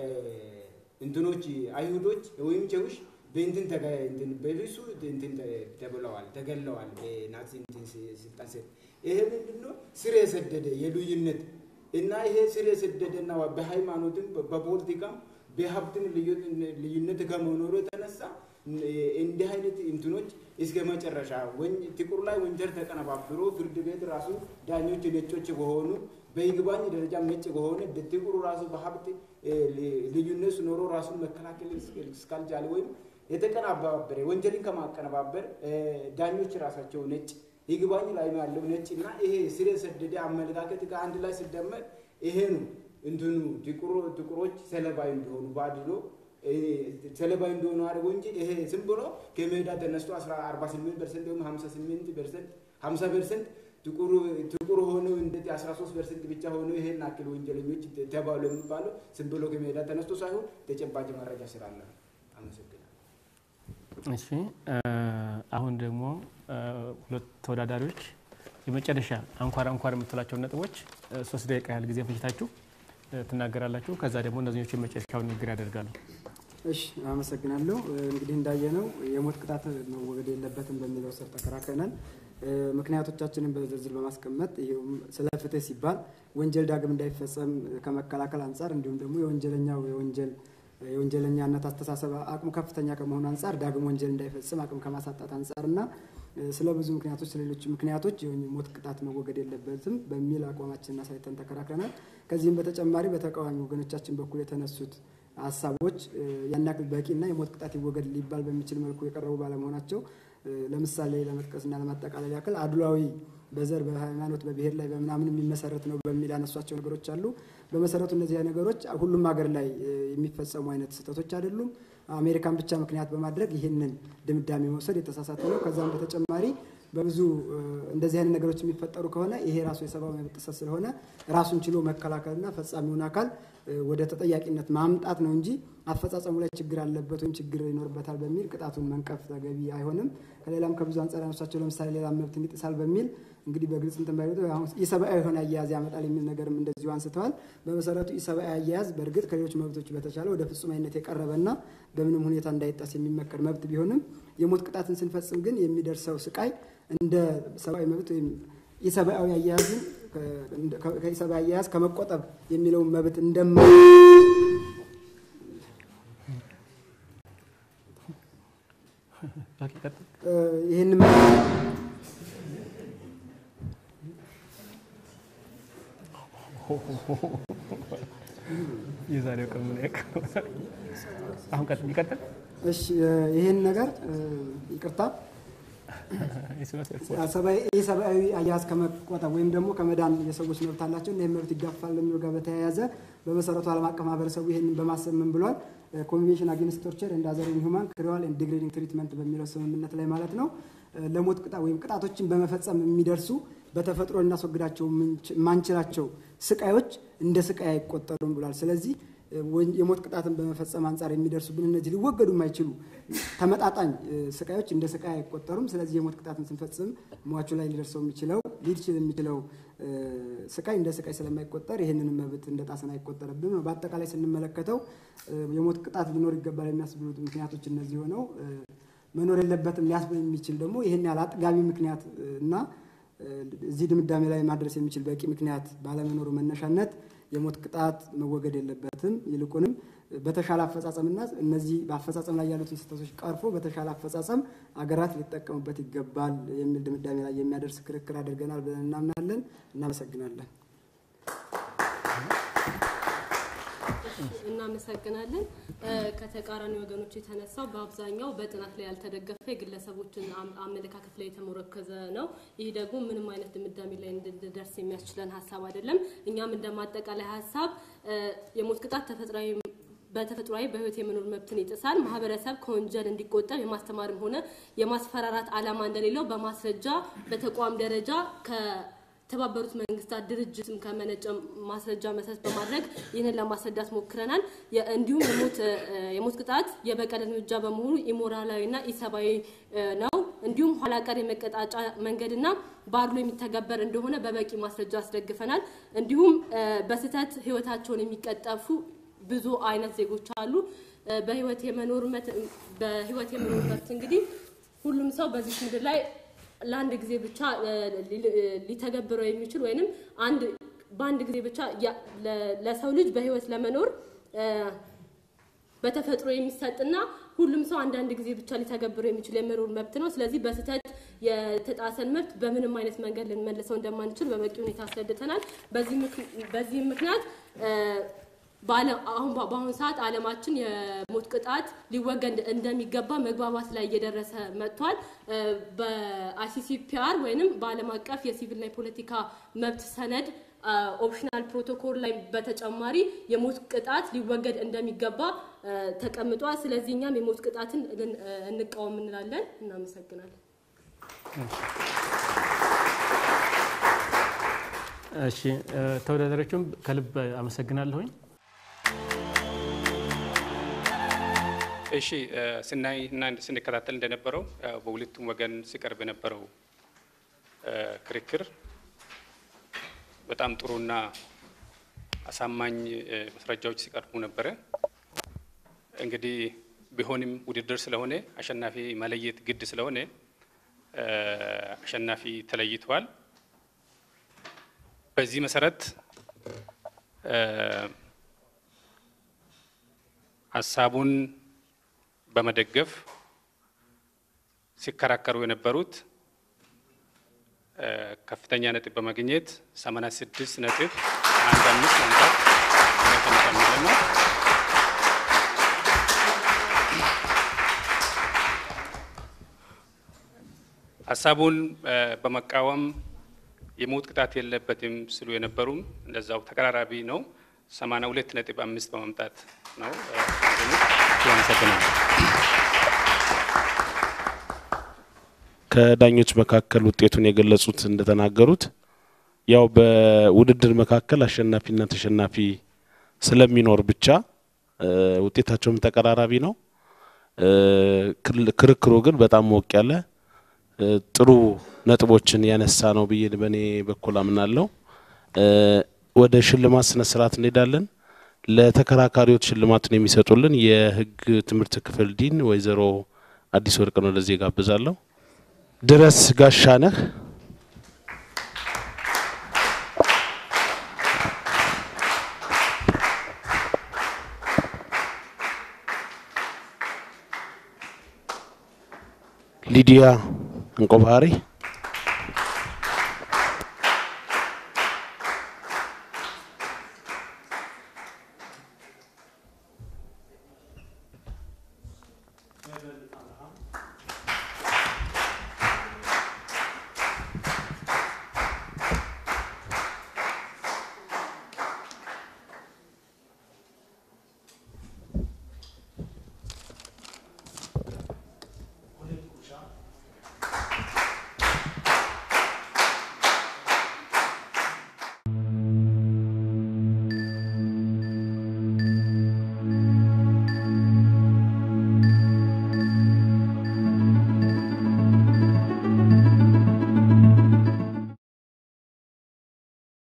እንትኖች አይሁዶች ወይም ጀውሽ በእንትን ተጋ እንትን በልሱ እንትን ተብለዋል ተገለዋል በናዚ እንትን ስልጣን ስር። ይሄ ምንድነው ስር የሰደደ የልዩነት እና ይሄ ስር የሰደደና በሃይማኖትም በፖለቲካም በሀብትም ልዩነት ከመኖሩ የተነሳ እንዲህ አይነት እንትኖች እስከ መጨረሻ ወን ጥቁር ላይ ወንጀል ተቀነባብሮ ፍርድ ቤት ራሱ ዳኞች ነጮች በሆኑ በይግባኝ ደረጃ ነጭ በሆነ በጥቁሩ ራሱ በሀብት ልዩነት ኖሮ ራሱ መከላከል እስካልቻለ ወይም የተቀነባበረ ወንጀልን ከማቀነባበር ዳኞች ራሳቸው ነጭ ይግባኝ ላይ ያለው ነጭና ይሄ ስር የሰደደ አመለካከት ከአንድ ላይ ሲደመር ይሄ ነው እንትኑ ጥቁር ጥቁሮች ሰለባ እንደሆኑ ባድሎ ሰለባ እንደሆኑ አድርጎ እንጂ ይሄ ዝም ብሎ ከሜዳ ተነስቶ አርባ ስምንት ፐርሰንት ወይም ሀምሳ ስምንት ፐርሰንት ሀምሳ ፐርሰንት ጥቁር ጥቁር ሆኖ እንዴት አስራ ሶስት ፐርሰንት ብቻ ሆኖ ይሄን አክል ወንጀለኞች ተባሉ የሚባለው ዝም ብሎ ከሜዳ ተነስቶ ሳይሆን ተጨባጭ መረጃ ስላለ አመሰግናለሁ። እሺ አሁን ደግሞ ሁለት ተወዳዳሪዎች የመጨረሻ አንኳር አንኳር የምትላቸው ነጥቦች ሶስት ደቂቃ ያህል ጊዜ ፈጅታችሁ ትናገራላችሁ። ከዛ ደግሞ እነዚህኞች የመጨረሻውን ንግግር ያደርጋሉ። እሺ አመሰግናለሁ። እንግዲህ እንዳየነው የሞት ቅጣት መወገድ የለበትም በሚለው ስር ተከራክረናል። ምክንያቶቻችንን በዝርዝር በማስቀመጥ ይሄም ስለ ፍትህ ሲባል ወንጀል ዳግም እንዳይፈጸም ከመከላከል አንፃር እንዲሁም ደግሞ የወንጀለኛው የወንጀል የወንጀለኛነት አስተሳሰብ አቅሙ ከፍተኛ ከመሆኑ አንፃር ዳግም ወንጀል እንዳይፈጽም አቅም ከማሳጣት አንፃርና ስለ ብዙ ምክንያቶች ስለሌሎች ምክንያቶች የሞት ቅጣት መወገድ የለበትም በሚል አቋማችንን አሳይተን ተከራክረናል። ከዚህም በተጨማሪ በተቃዋሚ ወገኖቻችን በኩል የተነሱት ሐሳቦች ያን ያክል በቂና የሞት ቅጣት ይወገድ ሊባል በሚችል መልኩ የቀረቡ ባለመሆናቸው ለምሳሌ ለመጥቀስና ለማጠቃለል ያክል አድሏዊ በዘር በሃይማኖት በብሔር ላይ በመናምን የሚመሰረት ነው በሚል ያነሷቸው ነገሮች አሉ። በመሰረቱ እነዚህ ነገሮች ሁሉም ሀገር ላይ የሚፈጸሙ አይነት ስህተቶች አይደሉም። አሜሪካን ብቻ ምክንያት በማድረግ ይሄንን ድምዳሜ መውሰድ የተሳሳተ ነው። ከዛም በተጨማሪ በብዙ እንደዚህ አይነት ነገሮች የሚፈጠሩ ከሆነ ይሄ ራሱ የሰብአዊ መብት ጥሰት ስለሆነ ራሱን ችሎ መከላከልና ፈጻሚውን አካል ወደ ተጠያቂነት ማምጣት ነው እንጂ አፈጻጸሙ ላይ ችግር አለበት ወይም ችግር ይኖርበታል በሚል ቅጣቱን መንቀፍ ተገቢ አይሆንም። ከሌላም ከብዙ አንፃር ያነሷቸው ለምሳሌ ሌላ መብት ይጥሳል በሚል እንግዲህ በግልጽ እንተማይወጣ አሁን የሰብአዊ የሆነ አያያዝ ያመጣል የሚል ነገርም እንደዚሁ አንስተዋል። በመሰረቱ የሰብአዊ አያያዝ በእርግጥ ከሌሎች መብቶች በተቻለ ወደ ፍጹማዊነት የቀረበና በምንም ሁኔታ እንዳይጣስ የሚመከር መብት ቢሆንም የሞት ቅጣትን ስንፈጽም ግን የሚደርሰው ስቃይ እንደ ሰብአዊ መብት ወይም የሰብአዊ አያያዝን ከሰብአዊ አያያዝ ከመቆጠብ የሚለው መብት እንደማ ይሄን የዛሬው ቀን ምን ያውቅ አሁን ቀጥል ይቀጥል እሺ ይሄን ነገር ይቅርታ የሰብአዊ አያያዝ ከመቆጠብ ወይም ደግሞ ከመዳን የሰዎች መብት አላቸው እና መብት ይጋፋል ለሚለው ጋር በተያያዘ በመሰረቱ ዓለም አቀፍ ማህበረሰቡ ይሄንን በማሰብ ምን ብሏል ኮንቬንሽን አጌንስት ቶርቸር ኤንድ አዘር ኢንሁማን ክሩዋል ኤንድ ዲግሬዲንግ ትሪትመንት በሚለው ስምምነት ላይ ማለት ነው ለሞት ቅጣት ወይም ቅጣቶችን በመፈጸም የሚደርሱ በተፈጥሮ እናስወግዳቸው ማንችላቸው ስቃዮች እንደ ስቃይ አይቆጠሩም ብሏል ስለዚህ የሞት ቅጣትን በመፈጸም አንፃር የሚደርሱ ግን እነዚህ ሊወገዱ የማይችሉ ተመጣጣኝ ስቃዮች እንደ ስቃይ አይቆጠሩም ስለዚህ የሞት ቅጣትን ስንፈጽም ሟቹ ላይ ሊደርሰው የሚችለው ሊድችል የሚችለው ስቃይ እንደ ስቃይ ስለማይቆጠር ይሄንን መብት እንደ ጣሰና አይቆጠርብም በአጠቃላይ ስንመለከተው የሞት ቅጣት ሊኖር ይገባል የሚያስብሉት ምክንያቶች እነዚህ ሆነው መኖር የለበትም ሊያስብል የሚችል ደግሞ ይሄን ያለ አጥጋቢ ምክንያት እና እዚህ ድምዳሜ ላይ ማድረስ የሚችል በቂ ምክንያት ባለመኖሩ መነሻነት የሞት ቅጣት መወገድ የለበትም ይልቁንም በተሻለ አፈጻጸምና እነዚህ በአፈጻጸም ላይ ያሉት ስህተቶች ቀርፎ በተሻለ አፈጻጸም አገራት ሊጠቀሙበት ይገባል የሚል ድምዳሜ ላይ የሚያደርስ ክርክር አድርገናል ብለን እናምናለን እናመሰግናለን እናመሰግናለን ከተቃራኒ ወገኖች የተነሳው በአብዛኛው በጥናት ላይ ያልተደገፈ የግለሰቦችን አመለካከት ላይ የተመረከዘ ነው ይሄ ደግሞ ምንም አይነት ድምዳሜ ላይ እንድንደርስ የሚያስችለን ሐሳብ አይደለም እኛም እንደማጠቃላይ ሐሳብ የሞት ቅጣት ተፈጥሯዊ በተፈጥሯዊ በህይወት የመኖር መብትን ይጥሳል ማህበረሰብ ከወንጀል እንዲቆጠብ የማስተማርም ሆነ የማስፈራራት ዓላማ እንደሌለው በማስረጃ በተቋም ደረጃ ከ ተባበሩት መንግስታት ድርጅትም ከመነጨ ማስረጃ መሰረት በማድረግ ይሄንን ለማስረዳት ሞክረናል እንዲሁም የሞት የሞት ቅጣት የበቀል እርምጃ በመሆኑ ኢሞራላዊና ኢሰባዊ ነው እንዲሁም ኋላ ቀር የመቀጣጫ መንገድና ባድሎ የሚተገበር እንደሆነ በበቂ ማስረጃ አስደግፈናል እንዲሁም በስህተት ህይወታቸውን የሚቀጠፉ ብዙ አይነት ዜጎች አሉ በህይወት የመኖር በህይወት የመኖር መብት እንግዲህ ሁሉም ሰው በዚህ ምድር ላይ ለአንድ ጊዜ ብቻ ሊተገበረው የሚችል ወይንም አንድ በአንድ ጊዜ ብቻ ለሰው ልጅ በህይወት ለመኖር በተፈጥሮ የሚሰጥና ሁሉም ሰው አንድ አንድ ጊዜ ብቻ ሊተገበረው የሚችል የመኖር መብት ነው ስለዚህ በስህተት የተጣሰን መብት በምንም አይነት መንገድ ልንመልሰው እንደማንችል በበቂ ሁኔታ አስረድተናል በዚህ በዚህ ምክንያት ባለ አሁን በአሁን ሰዓት ዓለማችን የሞት ቅጣት ሊወገድ እንደሚገባ መግባባት ላይ እየደረሰ መጥቷል በአይሲሲፒአር ወይንም በዓለም አቀፍ የሲቪልና የፖለቲካ መብት ሰነድ ኦፕሽናል ፕሮቶኮል ላይ በተጨማሪ የሞት ቅጣት ሊወገድ እንደሚገባ ተቀምጧል ስለዚህ እኛም የሞት ቅጣትን እንቃወም እንላለን እናመሰግናለን እሺ ተወዳዳሪዎችም ከልብ አመሰግናለሁኝ እሺ ስናይ እና ስንከታተል እንደነበረው በሁለቱም ወገን ሲቀርብ የነበረው ክርክር በጣም ጥሩና አሳማኝ ማስረጃዎች ሲቀርቡ ነበር እንግዲህ ቢሆንም ውድድር ስለሆነ አሸናፊ መለየት ግድ ስለሆነ አሸናፊ ተለይቷል በዚህ መሰረት ሐሳቡን በመደገፍ ሲከራከሩ የነበሩት ከፍተኛ ነጥብ በማግኘት ሰማንያ ስድስት ነጥብ አንድ አምስት ማምጣት ማለት ነው ሐሳቡን በመቃወም የሞት ቅጣት የለበትም ሲሉ የነበሩም እንደዛው ተቀራራቢ ነው ሰማንያ ሁለት ነጥብ አምስት በማምጣት ነው ያመሰግናል ከዳኞች መካከል ውጤቱን የገለጹት እንደተናገሩት ያው በውድድር መካከል አሸናፊና ተሸናፊ ስለሚኖር ብቻ ውጤታቸውም ተቀራራቢ ነው ክርክሩ ግን በጣም ሞቅ ያለ ጥሩ ነጥቦችን ያነሳ ነው ብዬ በኔ በኩል አምናለሁ ወደ ሽልማት ስነ ስርዓት እንሄዳለን ለተከራካሪዎች ሽልማቱን የሚሰጡልን የህግ ትምህርት ክፍል ዲን ወይዘሮ አዲስ ወርቅ ነው ለዚህ ጋብዛለሁ ድረስ ጋሻነህ ሊዲያ እንቆባሪ